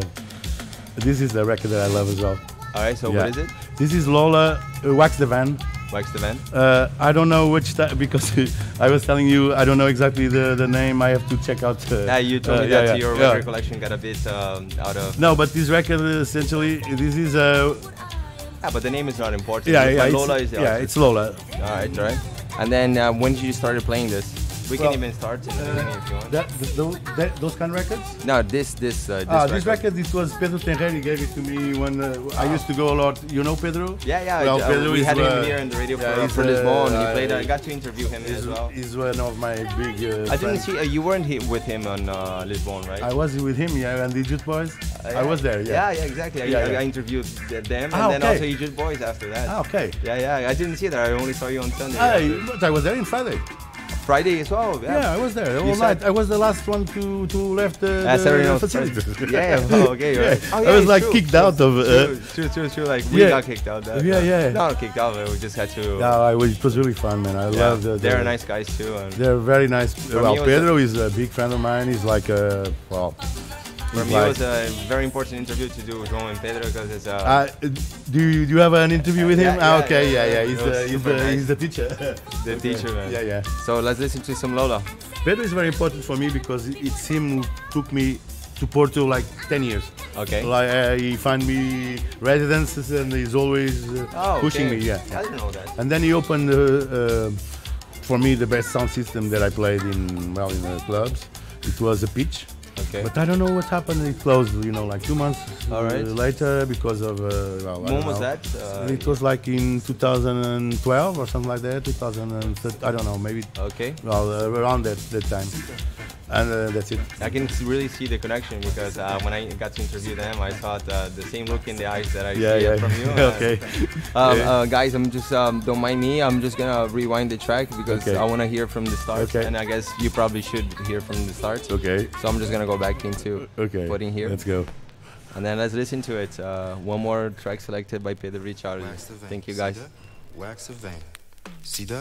this is the record that I love as well. All right. So Yeah. what is it? This is Lola uh, Wax the Van. Wax the Van. Uh, I don't know which ti- because I was telling you I don't know exactly the, the name. I have to check out. Uh, Yeah, you told uh, me yeah, that yeah, your yeah. record collection got a bit um, out of. No, but this record uh, essentially this is uh, Yeah, but the name is not important. yeah But yeah Lola it's, is the yeah artist. it's Lola. All right, all right. And then uh, when did you started playing this? We Well, can even start in the beginning if you want. That, th- those, that, those kind of records? No, this this uh, this, Ah, this record, it was Pedro Tenreri gave it to me when uh, I used to go a lot. You know Pedro? Yeah, yeah. Well, uh, Pedro we is, had him uh, here in the radio yeah, for, he's, for Lisbon. uh, he played. I uh, got to interview him He's, as well. he's one of my big uh, I didn't friends. see uh, you weren't he with him on uh, Lisbon, right? I was with him, yeah, and the Egypt Boys. Uh, I yeah. was there, yeah. Yeah, yeah, exactly. I, Yeah, I, yeah. I interviewed th- them Ah, and then okay. also Egypt Boys after that. Ah, okay. Yeah, yeah. I didn't see that. I only saw you on Sunday. I, but I was there in Friday. Friday as well. Yeah, Yeah, I was there all You night. said- I was the last one to to left the, Ah, Saturday the night, facility. Friday. Yeah, yeah. Oh, okay. Yeah. Right. Oh, I yeah, was it's like true. kicked out of. Uh, True, true, true, true. Like we yeah. got kicked out. That, Yeah, uh, yeah. Not kicked out. but We just had to. yeah, I was, it was really fun, man. I Yeah, love the. they're the- nice guys too. And They're very nice. For well, me, it was Pedro is a big friend of mine. He's like a well. for he's me, like, it was a very important interview to do with João and Pedro because it's. Uh, Uh, do you do you have an interview with him? Yeah, ah, yeah, okay, yeah, yeah, yeah. yeah. He's It was the he's super the nice. he's the teacher. the teacher, man. Yeah, yeah. So let's listen to some Lola. Pedro is very important for me because it's him who took me to Porto like ten years. Okay. Like uh, he find me residences and he's always uh, Oh, pushing okay. me. Yeah. I didn't know that. And then he opened uh, uh, for me the best sound system that I played in well in the clubs. It was a pitch. Okay. But I don't know what happened. It closed, you know, like two months All right. uh, later because of. Uh, well, I When don't was know. that? Uh, It was like in two thousand twelve or something like that. two thousand thirteen, I don't know, maybe okay. well uh, around that that time. And uh, that's it. I can s- really see the connection because uh, when I got to interview them, I thought uh, the same look in the eyes that I Yeah, see yeah. from you. Okay. Um, Yeah. uh, guys, I'm just um, don't mind me. I'm just gonna rewind the track because Okay. I want to hear from the start, Okay. and I guess you probably should hear from the start. Okay. So I'm just gonna go back into Okay. putting here, Let's go. and then let's listen to it. Uh, one more track selected by Pedro Richard. Wax the vein. Thank you, See guys. that? Wax the vein. See that?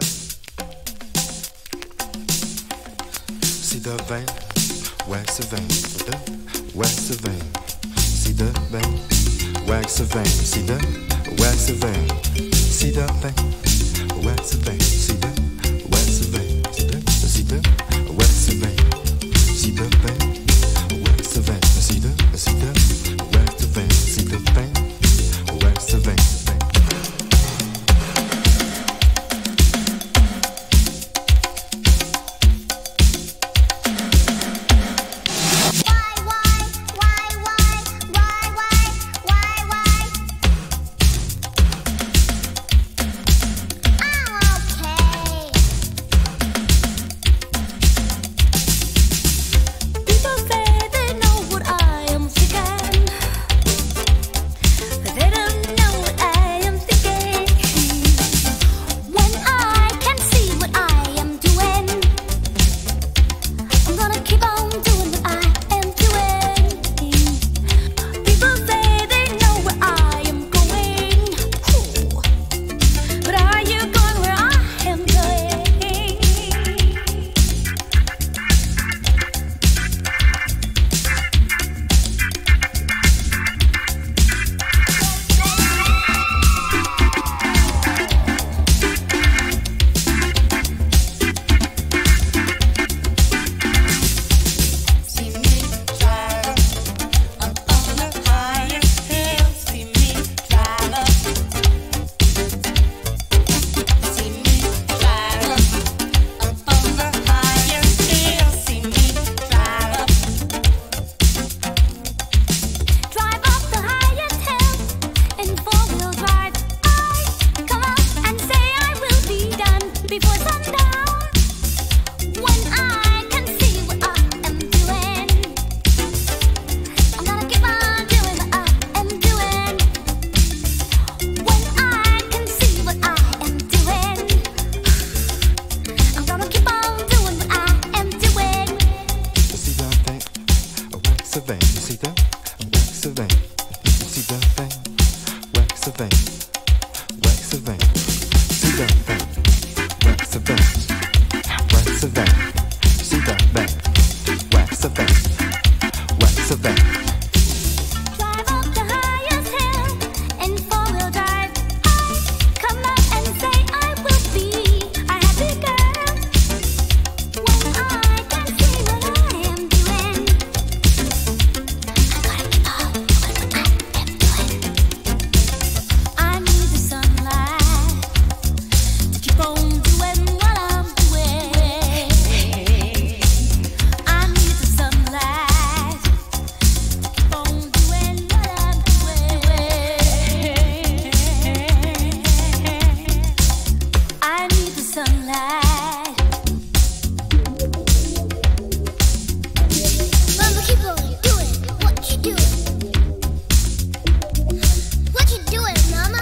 See the vein? Wax the vein. See the? Wax the vein. See the vein? Wax the vein. See the? Wax the vein. See the vein? Wax the vein. See the? Wax the vein. See the? See the? Wax the vein. See the vein? Wax the vein. See the? See the? Wax the vein. See the vein? Wax the vein. I'm okay. wax a vein. You see that? Wax a vein. You see that vein? Wax a vein. Wax a vein. See that vein? Wax a vein. Wax a vein. See that vein? Wax a vein. Wax a vein. Drive up the highest hill in four-wheel drive. Come out and say I will be a happy girl when I can see what I am doing. I gotta keep up with what I am doing. I need the sunlight to keep on doing what I'm doing. I need the sunlight to keep on doing what I'm doing. I need the sunlight. Mama, keep on doing what you doing. What you doing, Mama?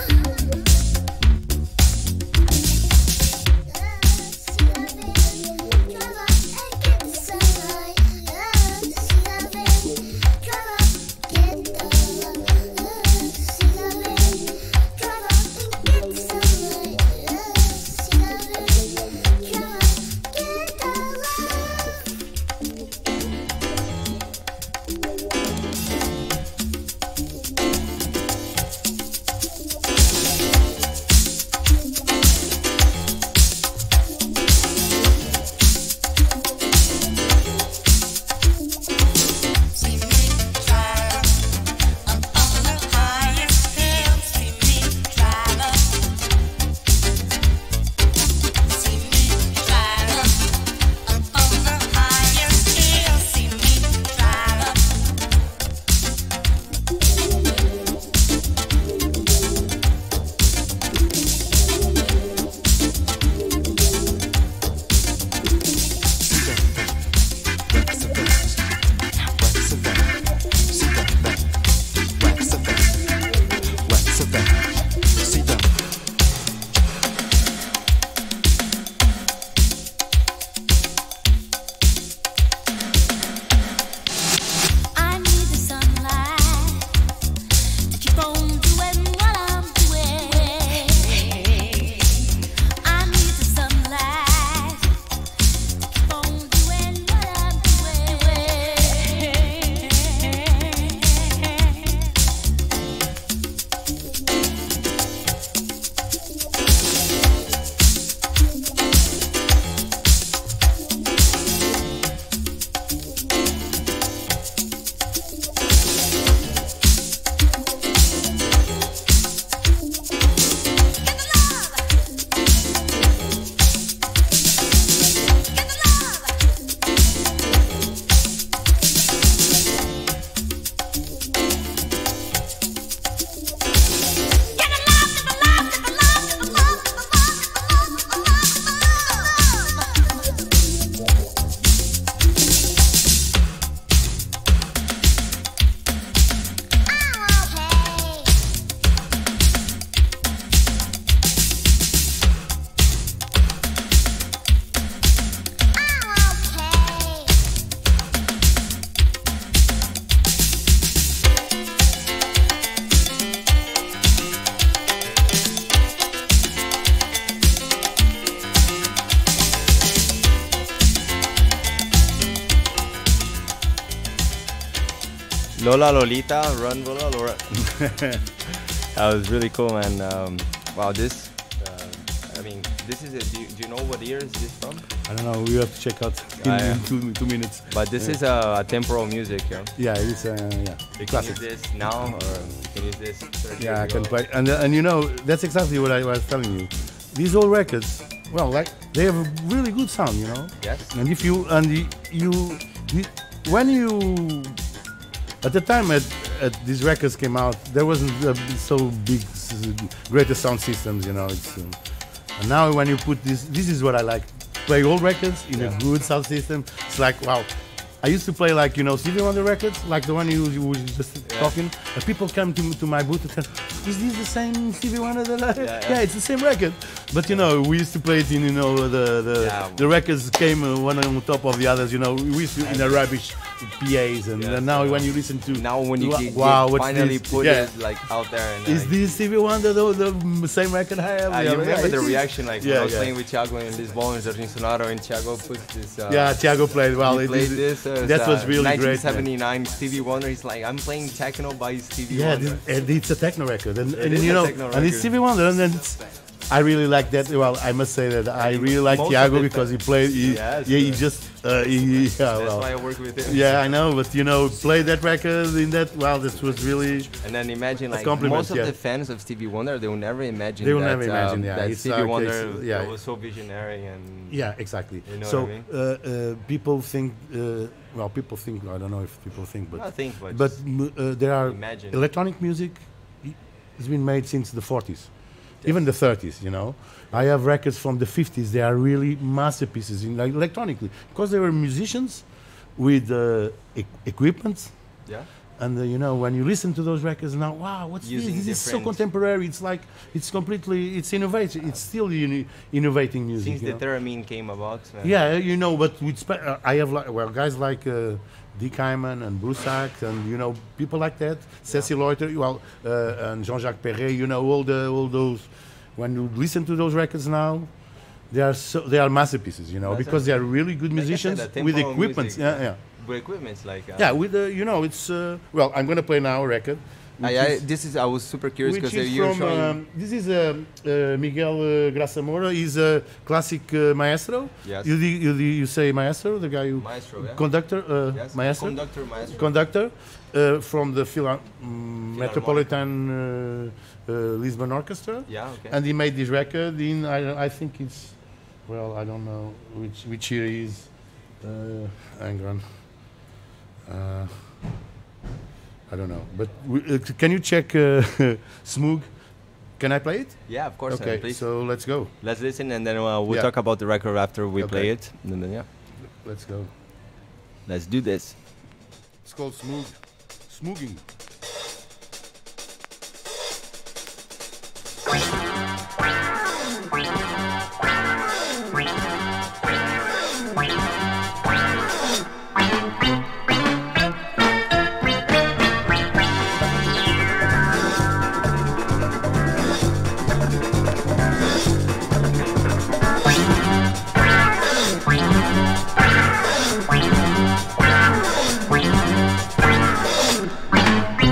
I need the sunlight to keep on doing what I'm doing. I need the sunlight to keep on doing what I'm Lola Lolita, Run Lola Lola. That was really cool, man. Um, wow, this. Uh, I mean, this is. A, do, you, do you know what year is this from? I don't know. We have to check out in, Ah, yeah. in two, two minutes. But this Yeah. is a, a temporal music, yeah. Yeah, it's uh, yeah. You can Classic. use this now, or you can use this. thirty Yeah, I years can ago. play. And uh, and you know that's exactly what I was telling you. These old records, well, like they have a really good sound, you know. Yes. And if you and you, you, you when you at the time at, at these records came out, there wasn't uh, so big, s- greater sound systems, you know. It's, um, and now when you put this, this is what I like. Play old records in Yeah. a good sound system. It's like wow. I used to play like you know Stevie Wonder records, like the one you, you were just Yeah. talking. And people come to to my booth and tell, "Is this the same Stevie Wonder that I?" Yeah, Yeah, yeah. it's the same record. But you know, we used to play it in you know the the, Yeah. the records came uh, one on top of the others. You know, we used to in a rubbish P As, and Yeah, then now so when you listen to Now when you wa- get, wow, get what's finally this? put Yeah. it like out there, and Is uh, this Stevie Wonder the, the same record I have? uh, Yeah, you remember it the is. reaction, like when Yeah, I was yeah. playing with Thiago in Lisbon and Jardim Sonoro, and Thiago puts this. Uh, Yeah, Thiago played well. he it played is- this. Uh, that uh, was really great. man. nineteen seventy-nine Stevie Wonder. He's like, I'm playing techno by Stevie Yeah, Wonder. this, and it's a techno record, and, and is you a know, techno and it's record. Stevie Wonder, and then it's, I really like that. Well, I must say that I really like most of Thiago the because he time- played. He, Yes, yeah, he uh, just. Uh, he, he- yeah, That's well, why I work with him. yeah, I know, but you know, play that record in that. Well, this was really. And then imagine, like, compliment, most of yeah. the fans of Stevie Wonder, they will never imagine. They will that, never imagine, um, yeah, that it's Stevie like Wonder it's- yeah. was so visionary and. Yeah, exactly. You know so what I mean? uh, uh, people think. Uh, well, people think. I don't know if people think, but I think, but, but just m- uh, there are imagine. electronic music. i- Has been made since the forties, even the thirties. You know, I have records from the fifties. They are really masterpieces in like electronically because they were musicians with uh, e- equipment. yeah. And uh, you know, when you listen to those records now, wow, what's Using this? This is so different- contemporary. It's like it's completely, it's innovative. It's still uni- innovating music. Since you the know? theremin came about. uh, Yeah, you know, but with spe- uh, I have like well guys like uh, Dick Hyman and Bruce Act and you know people like that, Cecil Loiter, well, uh, and Jean-Jacques Perret. You know all the all those. When you listen to those records now, they are so they are masterpieces. You know That's because they are really good Like I said, musicians the with tempo equipment. music, Yeah, yeah, But equipment's like. Uh, yeah. With the you know it's uh, well I'm gonna play now a record. I, which I, is- this is I was super curious which because is you're from showing. um, this is uh, uh, Miguel uh, Graça-Moura. He's a classic uh, maestro. Yes. You, di- you, di- you say maestro, the guy who Maestro, yeah. conductor, uh, Yes, maestro, conductor, maestro. conductor uh, from the Phila- um, Metropolitan uh, uh, Lisbon Orchestra, Yeah, okay. and he made this record in I, don't- I think it's well I don't know which which year it is. Uh, hang on. Uh, I don't know, but we, uh, c- can you check uh, Smoog? Can I play it? yeah, of course. uh, Okay, please. so let's go. Let's listen and then uh, we'll Yeah. talk about the record after we Okay. play it. And then yeah, Let's go. let's do this. It's called Smoog. Smooging. Thank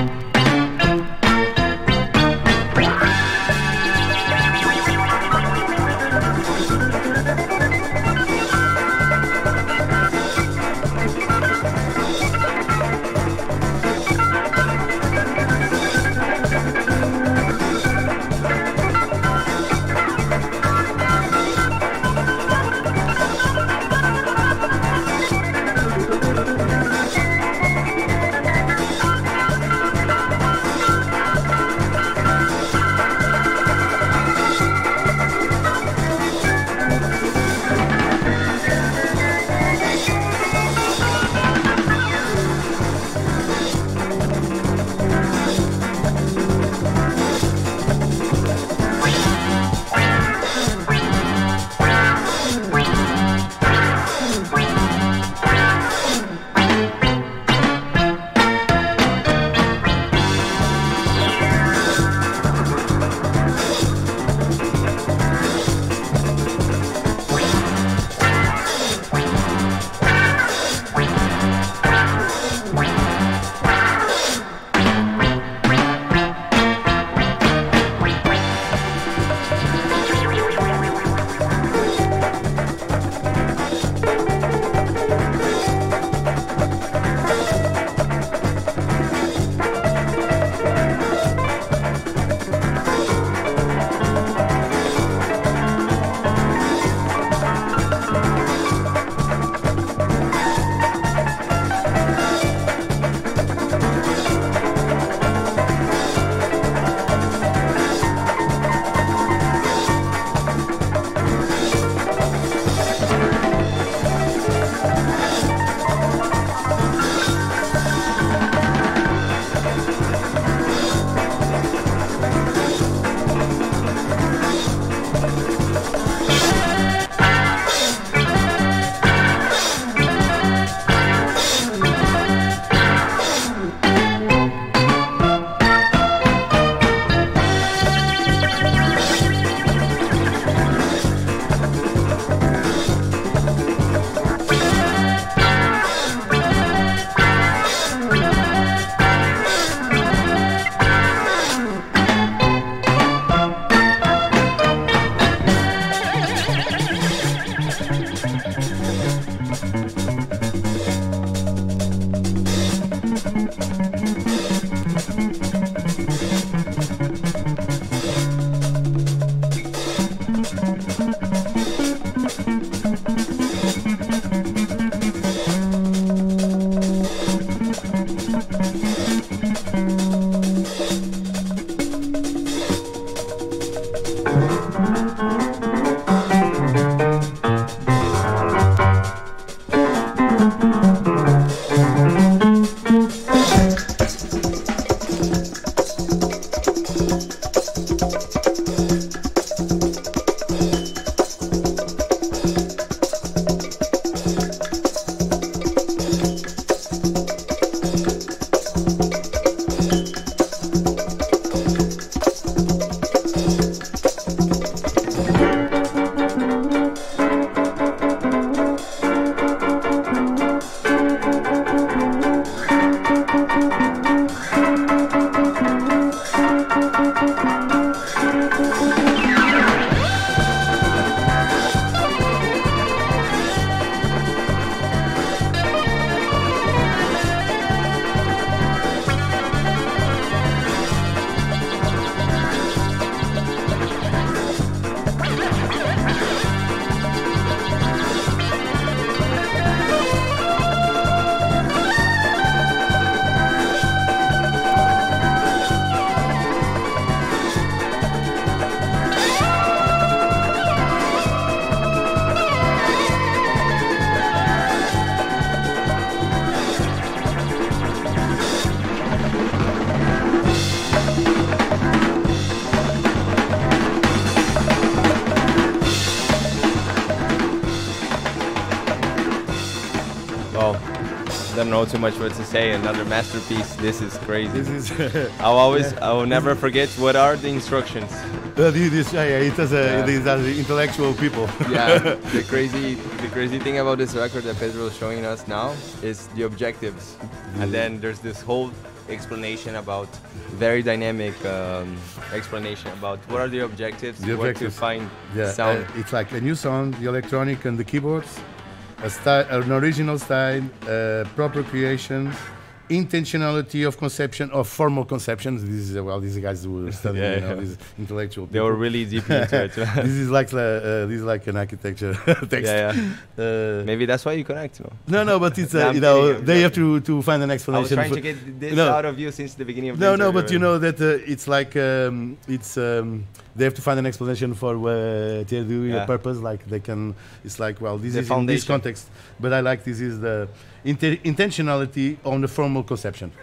Well, don't know too much what to say. Another masterpiece. This is crazy. This is. I'll always, I will never forget. What are the instructions? Uh, this, this, yeah, yeah, it has a, Yeah. these are the intellectual people. Yeah, the crazy, the crazy thing about this record that Pedro is showing us now is the objectives, and then there's this whole explanation about very dynamic um, explanation about what are the objectives, The where objectives. to find Yeah, sound. uh, it's like a new sound, the electronic and the keyboards, a style, an original style, uh, proper creation, intentionality of conception, of formal conceptions. This is uh, well, these guys who study, Yeah, you know, yeah. these intellectual. They were people. really deep into it. This is like the, uh, this is like an architecture text. Yeah, yeah. Uh, Maybe that's why you connect. You know? no, no, but it's No, uh, I'm you know kidding, I'm they have joking. to to find an I was explanation. trying for- to get this No. out of you since the beginning of the No, no, interview. but you know that uh, it's like um, it's um, they have to find an explanation for what they're doing, Yeah. a purpose. Like they can, it's like well, this The is in this foundation. context. But I like this is the inter- intentionality on the formal conception.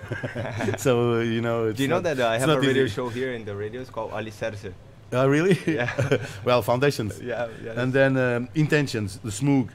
So uh, you know, it's Do you know not- that uh, I it's have a not radio easy. show here in the radio? It's called Alicerce. Uh, really? Yeah. Well, foundations. Yeah, yeah. And then um, intentions, the smooth,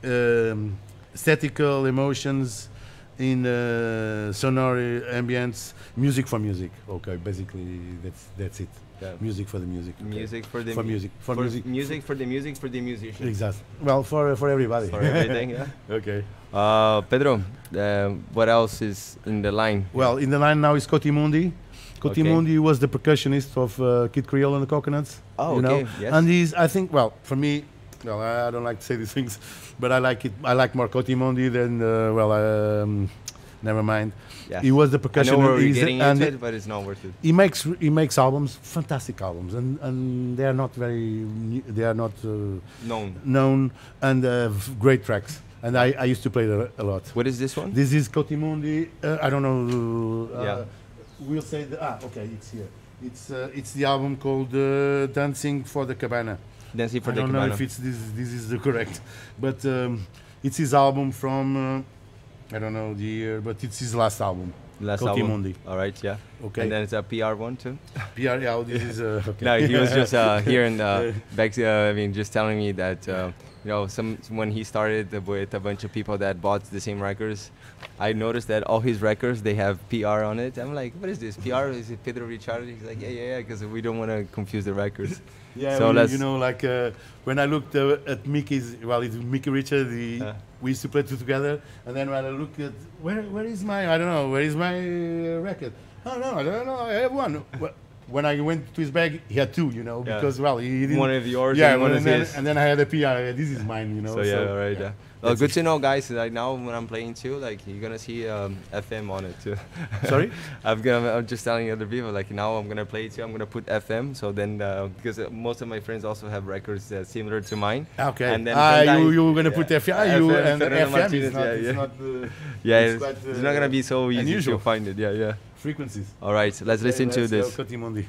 um, aesthetical emotions in uh, sonore ambience, music for music. Okay, basically that's that's it. Yeah. Music for the music. okay. Music for the For mu- music. For, for music. music for the music for the musician. Exactly. Well, for for everybody. For everything, yeah. Okay. Uh, Pedro, uh, what else is in the line? Well, in the line now is Cotimundi. Cotimundi was the percussionist of uh, Kid Creole and the Coconuts. Oh, you know? okay, yes. And he's, I think, well, for me, well, I I don't like to say these things, but I like it. I like more Cotimundi than, uh, well, um, never mind. Yeah. He was the I know percussionist. where we're he's- getting and into it, but it's not worth it. he makes he makes albums, fantastic albums, and, and they are not very, new- they are not uh, Known. known, and uh, v- great tracks. And I, I used to play that a lot. What is this one? This is Cotimundi. Uh, I don't know. Uh, Yeah. We'll say the, ah okay, it's here. It's uh, it's the album called uh, Dancing for the Cabana. Dancing for I the don't know Cabana. if it's this this is the correct, but um, it's his album from uh, I don't know the year, but it's his last album. Last Cotimundi. album. All right, yeah. Okay. And then it's a P R one too. P R, yeah, this is uh, okay. No, he was just uh, here and uh, back. Uh, I mean, just telling me that uh, you know, some when he started with a bunch of people that bought the same records, I noticed that all his records they have P R on it. I'm like, what is this? P R? Is it Pedro Richard? He's like, yeah, yeah, yeah, because we don't want to confuse the records. Yeah, So we- let's- you know, like uh, when I looked uh, at Mickey's, well, it's Mickey Richard. The, Uh. we used to play two together, and then when I look at where where is my I don't know where is my uh, record? Oh no, I don't know. I have one. Well, when I went to his bag, he had two. You know, Yeah. because well, he didn't. One of yours yeah, and one and of then, his. and then I had a P R. This is mine. You know. So yeah, all right, yeah. Well, that's good it. to know, guys. Like now when I'm playing too, like you're gonna see um, F M on it too. Sorry? I'm gonna. I'm just telling other people like now I'm gonna play it too. I'm gonna put F M. So then uh, because uh, most of my friends also have records uh, similar to mine. Okay. And then ah, you sometimes- you were gonna put yeah, F R, you F M, and Fernando F M Martinez, is not. yeah, it's yeah. not uh, Yeah, it's it's, quite, it's uh, not gonna be so easy unusual. to find it. Yeah, yeah. frequencies. All right, so let's listen Okay, to let's this. go Cotimundi.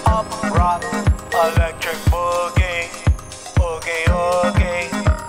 pop, rock, electric boogie, boogie, oogie.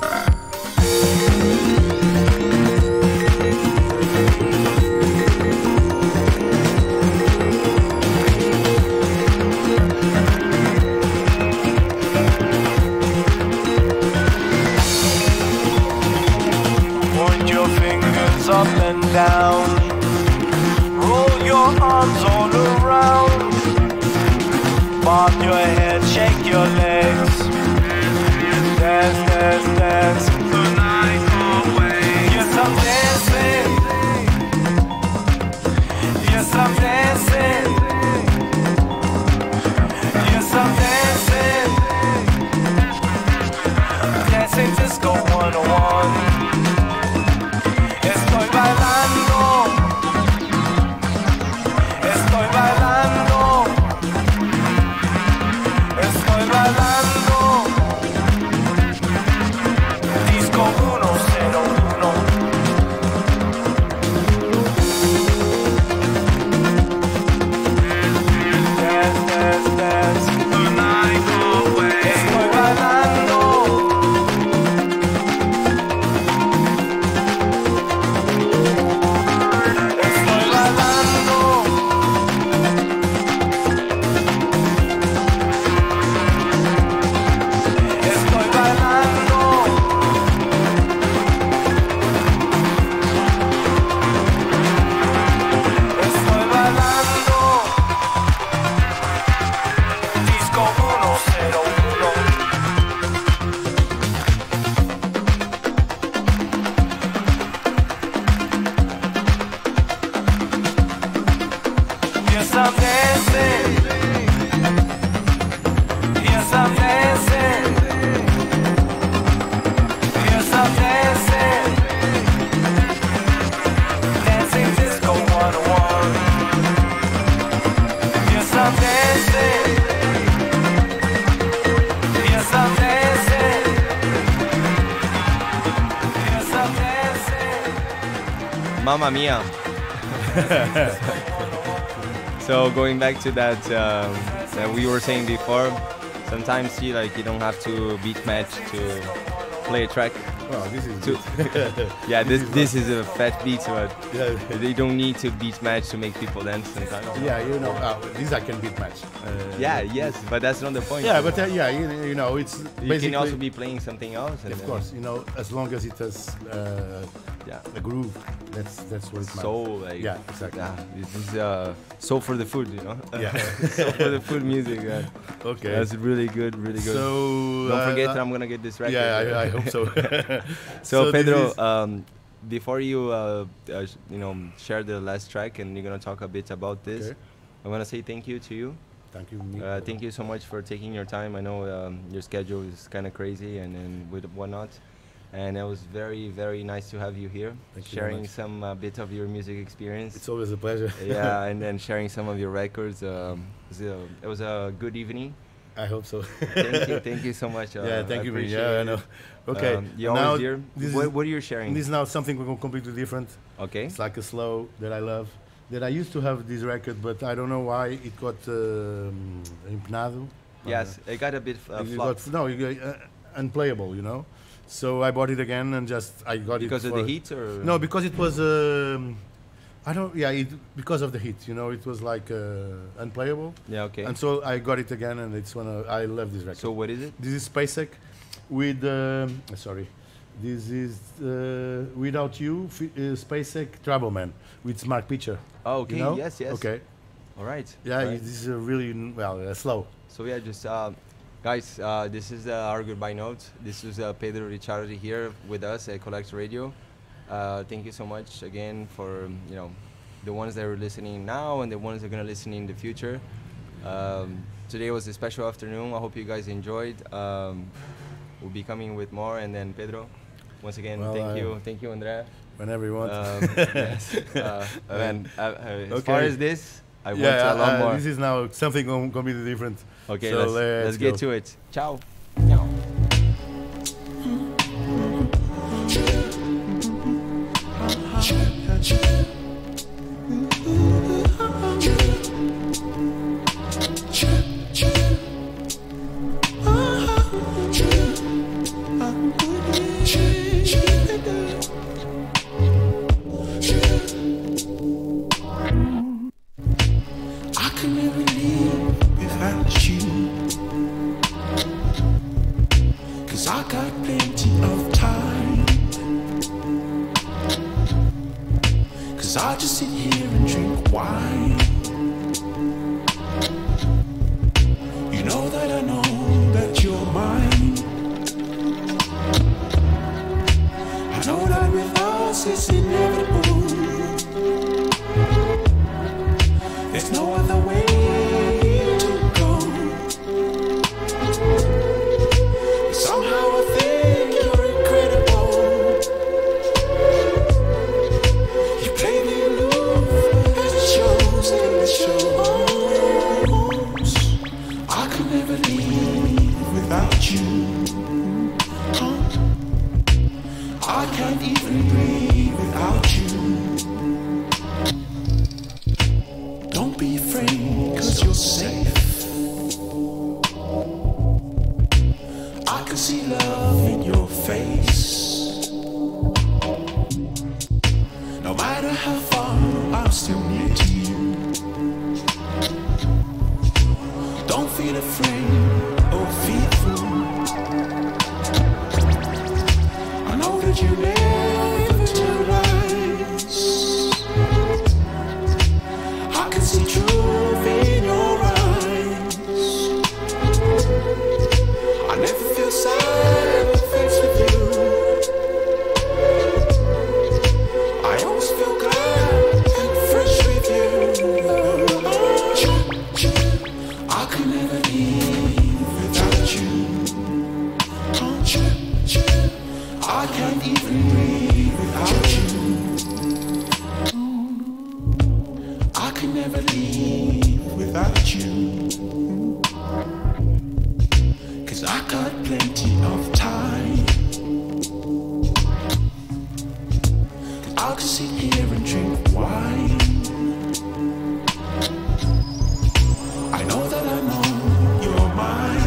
Point your fingers up and down. Roll your arms all around. Bob your head, shake your legs. Dance, dance, dance the night away. Yes, I'm dancing. Yes, I'm dancing. Yes, I'm dancing. Dancing disco one oh one. Estoy bailando. Estoy bailando. Estoy bailando. Disco uno cero uno. Dance, dance, dance the night away. Estoy bailando. Estoy bailando. Estoy bailando. Estoy bailando. Disco uno cero uno. Yes, I'm dancing. Yes, I'm dancing. Yes, I'm dancing. Dancing disco one oh one. Yes, I'm dancing. Yes, I'm dancing. Yes, I'm dancing. Mamma mia. So going back to that um, that we were saying before, sometimes see like you don't have to beat match to play a track. Well, this is To, yeah, this this is a fat beat, but yeah, they don't need to beat match to make people dance sometimes. yeah, you know, uh, this I can beat match. Uh, Yeah, yes, but that's not the point. Yeah, but uh, yeah, you, you know, it's you basically. can also be playing something else. And Of then- course, you know, as long as it has uh, Yeah. a groove, that's that's what it matters. Soul, like Yeah, exactly. Yeah, this is uh, soul for the food, you know. Yeah. Soul for the food music. Yeah. Okay. That's really good, really good. So Don't uh, forget uh, that I'm gonna get this record. Yeah, I, I hope so. So, this Pedro, is- um, before you uh, uh, sh- you know share the last track and you're gonna talk a bit about this, Okay. I wanna say thank you to you. Thank you. Nick. Uh, thank you so much for taking your time. I know um, your schedule is kind of crazy and, and with whatnot. And it was very, very nice to have you here, Thank you very sharing much. some uh, bit of your music experience. It's always a pleasure. Yeah, and then sharing some of your records. Um, it, was a, it was a good evening. I hope so. Thank you, thank you so much. Uh, yeah, thank I you. Min. appreciate Yeah, I it. know. Okay. Um, you now always here. This What, is, what are you sharing? this is now something completely different. Okay. It's like a slow that I love. That I used to have this record, but I don't know why it got um, empenado. Yes, it got a bit uh, It flopped. got, no, it got, uh, unplayable, you know. So I bought it again and just I got Because it of for the heat, or No, because it was um, I don't yeah it, because of the heat, you know, it was like uh, unplayable. Yeah, okay. And so I got it again, and it's one of, I love this record. So what is it? This is Spacek with um, sorry, this is uh, Without You, F- uh, Spacek Troubleman with Mark Pitcher. Oh, okay. You know? Yes, yes. Okay. All right. Yeah, All right. this is a really n- well uh, slow. So yeah, just uh, guys, uh, this is uh, our goodbye note. This is uh, Pedro Ricciardi here with us at Collect Radio. Uh, thank you so much again for um, you know the ones that are listening now and the ones that are gonna listen in the future. Um, today was a special afternoon. I hope you guys enjoyed. Um, we'll be coming with more, and then Pedro, once again, Well, thank I- you, thank you, Andrea. Whenever you want. Um, yes. Uh, and uh, uh, as far Okay. as this, I want yeah, a lot uh, more. this is now something com- completely different. Okay, so let's, let's let's get go. to it. Ciao. Ciao. You know that I know that you're mine. I know that with us it's inevitable. There's no other way to go. Somehow I think you're incredible. You play the aloof as it shows in the shows. I could never leave without you. I can't even breathe without you. Don't be afraid, cause you're safe. I can see love in your face. No matter how far, I'm still near to you. Don't feel afraid or fearful. I know that you never tell lies. I can see truth in your eyes. I never feel sad or faced with you. I always feel glad and fresh with you. I could never leave without you. I can't even breathe without you. I could never leave without you. Cause I got plenty of time. Cause I could sit here and drink wine. I know that I know you're mine.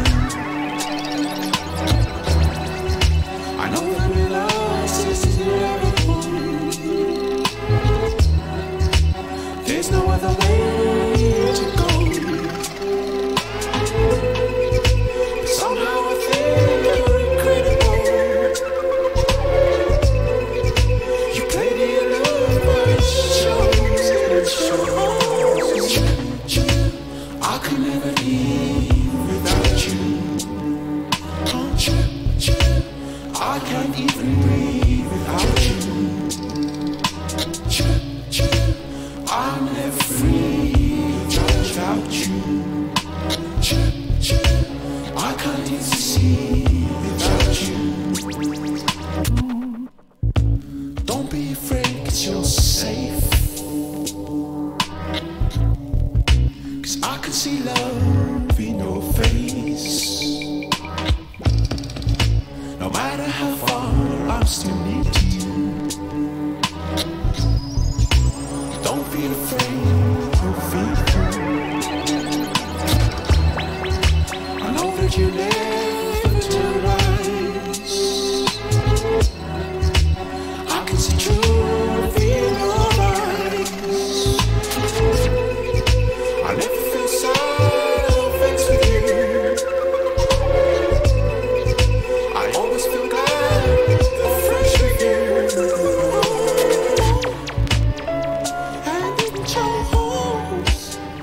I know that with us this is inevitable. There's no other way to go. Somehow I think you're incredible. You play the aloof, but it shows, it shows. I could never leave without you. I can't even breathe without you. I'm never free without you. I can't even see without you. Don't be afraid, cause you're safe. Cause I can see love in your face. No matter how far, I'm still near to you. Don't feel afraid or fearful. I know that you never tell lies. I can see truth in your eyes. I never feel sad or vexed with you. I always feel glad or fresh with you. And it chose.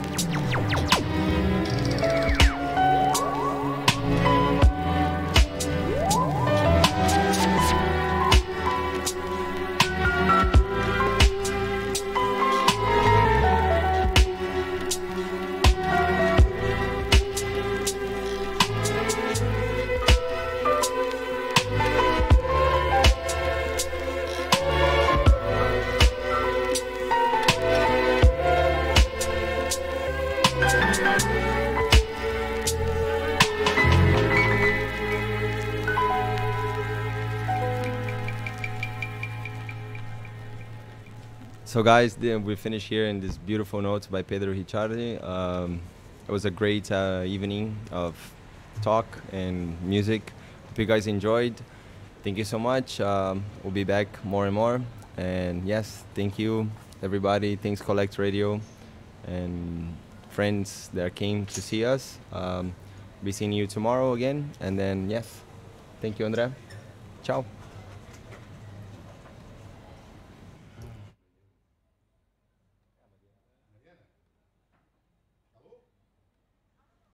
So guys, then we finish here in this beautiful note by Pedro Ricciardi. Um, it was a great uh, evening of talk and music. Hope you guys enjoyed. Thank you so much. Um, we'll be back more and more. And yes, thank you everybody. Thanks Collect Radio and friends that came to see us. Um, be seeing you tomorrow again. And then yes, thank you, André. Ciao.